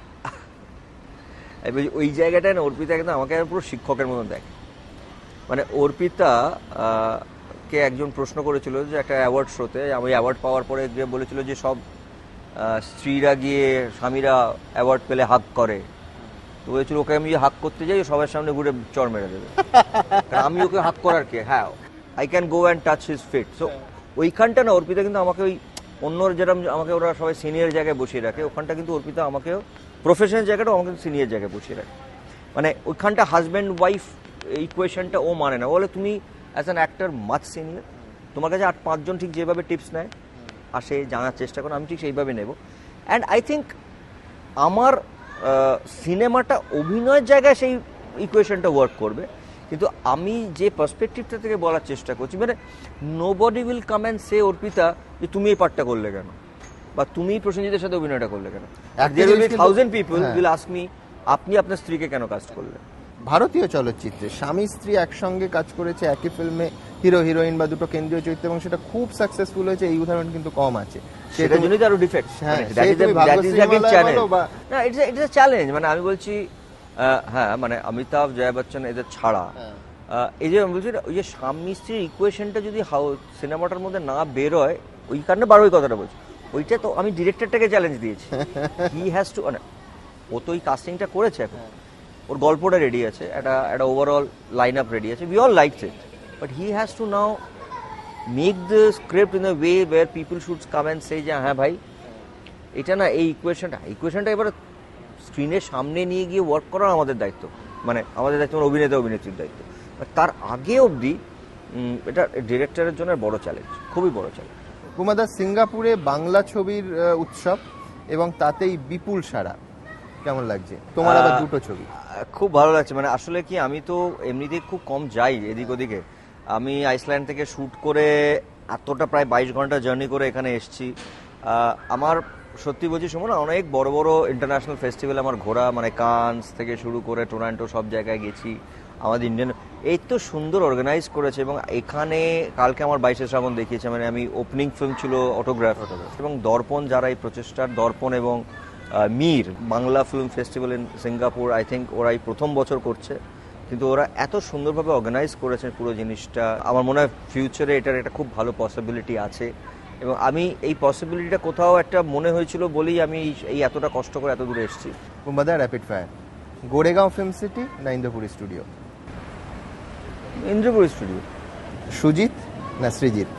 ওই জায়গাটায় না, অর্পিতা কিন্তু আমাকে পুরো শিক্ষকের মতন দেখে। মানে অর্পিতা কে একজন প্রশ্ন করেছিল যে একটা অ্যাওয়ার্ড শোতে, আমি অ্যাওয়ার্ড পাওয়ার পরে গিয়ে বলেছিল যে সব স্ত্রীরা গিয়ে স্বামীরা অ্যাওয়ার্ড পেলে হাগ করে, তো বলেছিল ওকে আমি হাগ করতে যাই সবার সামনে ঘুরে চড় মেরে দেবে, আমি ওকে হাগ করার কে, হ্যাঁ I can go and touch his feet. So ওইখানটা না অর্পিতা কিন্তু আমাকে ওই অন্য যেরকম আমাকে ওরা সবাই সিনিয়র জায়গায় বসিয়ে রাখে, ওখানটা কিন্তু অর্পিতা আমাকেও প্রফেশনাল জায়গাটাও আমাকে সিনিয়র জায়গায় বসিয়ে রাখে। মানে ওইখানটা হাজব্যান্ড ওয়াইফ ইকুয়েশনটা ও মানে না, বলে তুমি as an actor much senior, তোমার কাছে 8-5 জন ঠিক যেভাবে টিপস নেয় আসে জানার চেষ্টা করো, আমি ঠিক সেইভাবে নেব। অ্যান্ড আই থিঙ্ক আমার সিনেমাটা অভিনয়ের জায়গায় সেই ইকুয়েশনটা ওয়ার্ক করবে, কিন্তু আমি যে পার্সপেক্টিভটা থেকে বলার চেষ্টা করছি, মানে nobody will come and say Arpita যে তুমি এই পার্টটা করলে কেন, বা তুমি প্রসেনজিতের সাথে অভিনয়টা করলে কেন। There will be 1000 people will ask me আপনি আপনার স্ত্রীকে কেন কাস্ট করলেন? ভারতীয় চলচ্চিত্রে স্বামী স্ত্রী একসঙ্গে কাজ করেছে একই ফিল্মে, হিরো হিরোইন বা দুটো কেন্দ্রীয় চরিত্র, এবং সেটা খুব সাকসেসফুল হয়েছে, এই উদাহরণ কিন্তু কম আছে। সেটার জন্যই তো আরো ডিফেক্ট। হ্যাঁ, না, ইটস আ চ্যালেঞ্জ। মানে আমি বলছি হ্যাঁ, মানে অমিতাভ, জয়া বচ্চন এদের ছাড়া এই যে আমি বলছি ওই যে স্বামী স্ত্রীর ইকুয়েশনটা যদি সিনেমাটার মধ্যে না বেরোয়, ওই কারণে ওই কথাটা বলছি। ওইটা তো আমি ডিরেক্টরটাকে চ্যালেঞ্জ দিয়েছি, হি হ্যাজ টু, মানে ও তো ওই কাস্টিংটা করেছে, এখন ওর গল্পটা রেডি আছে, একটা ওভারঅল লাইন আপ রেডি আছে, we all liked it, but he has to now make the script in a way where people should come and say যে হ্যাঁ ভাই এটা না, এই ইকুয়েশনটা এবার স্ক্রিনের সামনে নিয়ে গিয়ে ওয়ার্ক করার আমাদের দায়িত্ব, মানে আমাদের দায়িত্ব, মানে অভিনেতা অভিনেত্রীর দায়িত্ব। তার আগে অবধি এটা ডিরেক্টরের জন্য বড় চ্যালেঞ্জ, খুবই বড় চ্যালেঞ্জ। কুমাদা, সিঙ্গাপুরে বাংলা ছবির উৎসব এবং তাতেই বিপুল সাড়া, কেমন লাগছে তোমার? আবার দুটো ছবি, খুব ভালো লাগছে। মানে আসলে কি, আমি তো এমনিতেই খুব কম যাই এদিক ওদিকে। আমি আইসল্যান্ড থেকে শ্যুট করে এতটা প্রায় 22 ঘন্টা জার্নি করে এখানে এসেছি। আমার সত্যি বলছি সুমন, অনেক বড় বড় ইন্টারন্যাশনাল ফেস্টিভ্যাল আমার ঘোরা, মানে কানস থেকে শুরু করে টরন্টো, সব জায়গায় গেছি। আমাদের ইন্ডিয়ান এই তো সুন্দর অর্গানাইজ করেছে, এবং এখানে কালকে আমার 22শে শ্রাবণ দেখিয়েছে, মানে আমি ওপেনিং ফিল্ম ছিল অটোগ্রাফ, এবং দর্পণ যারা এই প্রচেষ্টার, দর্পণ এবং Mir Bangla film festival in Singapore, I think ওরা এই প্রথম বছর করছে, কিন্তু ওরা এত সুন্দরভাবে অর্গানাইজ করেছে পুরো জিনিসটা। আমার মনে হয় ফিউচারে এটার একটা খুব ভালো পসিবিলিটি আছে, এবং আমি এই পসিবিলিটিটা কোথাও একটা মনে হয়েছিল বলেই আমি এই এতটা কষ্ট করে এত দূরে এসেছি। কুমাদা, rapid fire, Goregaon film city না ইন্দ্রপুরী স্টুডিও? ইন্দ্রপুরী স্টুডিও। সুজিত না সৃজিত?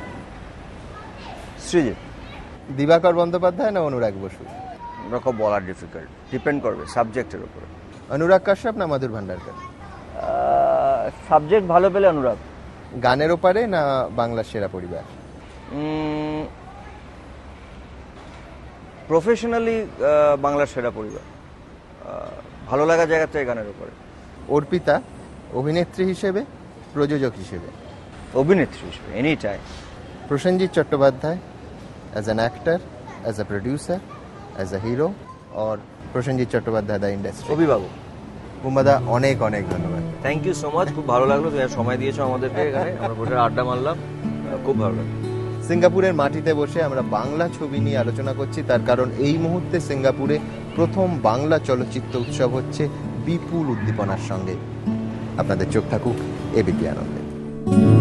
সৃজিত। দিবাকর বন্দ্যোপাধ্যায় না অনুরাগ বসু? ওরকম বলার ডিফিকাল্ট, ডিপেন্ড করবে সাবজেক্টের উপরে। অনুরাগ কাশ্যপ না মাধুর ভান্ডারকর? সাবজেক্ট ভালো পেলে অনুরাগ। গানের ওপারে না বাংলার সেরা পরিবার? প্রফেশনালি বাংলার সেরা পরিবার, ভালো লাগা জায়গা থেকে গানের উপরে। অর্পিতা অভিনেত্রী হিসেবে, প্রযোজক হিসেবে? অভিনেত্রী হিসেবে, any time. Prosenjit Chattopadhyay as an actor, as a producer, as a hero, or Prosenjit Chattopadhyay the industry? অভিভাবক। কুমাদা, অনেক অনেক ধন্যবাদ। থ্যাংক ইউ সো মাচ, খুব ভালো লাগলো, তুমি সময় দিয়েছো আমাদেরকে, এখানে আমরা বসে আড্ডা মারলাম, খুব ভালো লাগলো। সিঙ্গাপুরের মাটিতে বসে আমরা বাংলা ছবি নিয়ে আলোচনা করছি, তার কারণ এই মুহূর্তে সিঙ্গাপুরে প্রথম বাংলা চলচ্চিত্র উৎসব হচ্ছে বিপুল উদ্দীপনার সঙ্গে। আপনাদের চোখ থাকুক এবিপি আনন্দে।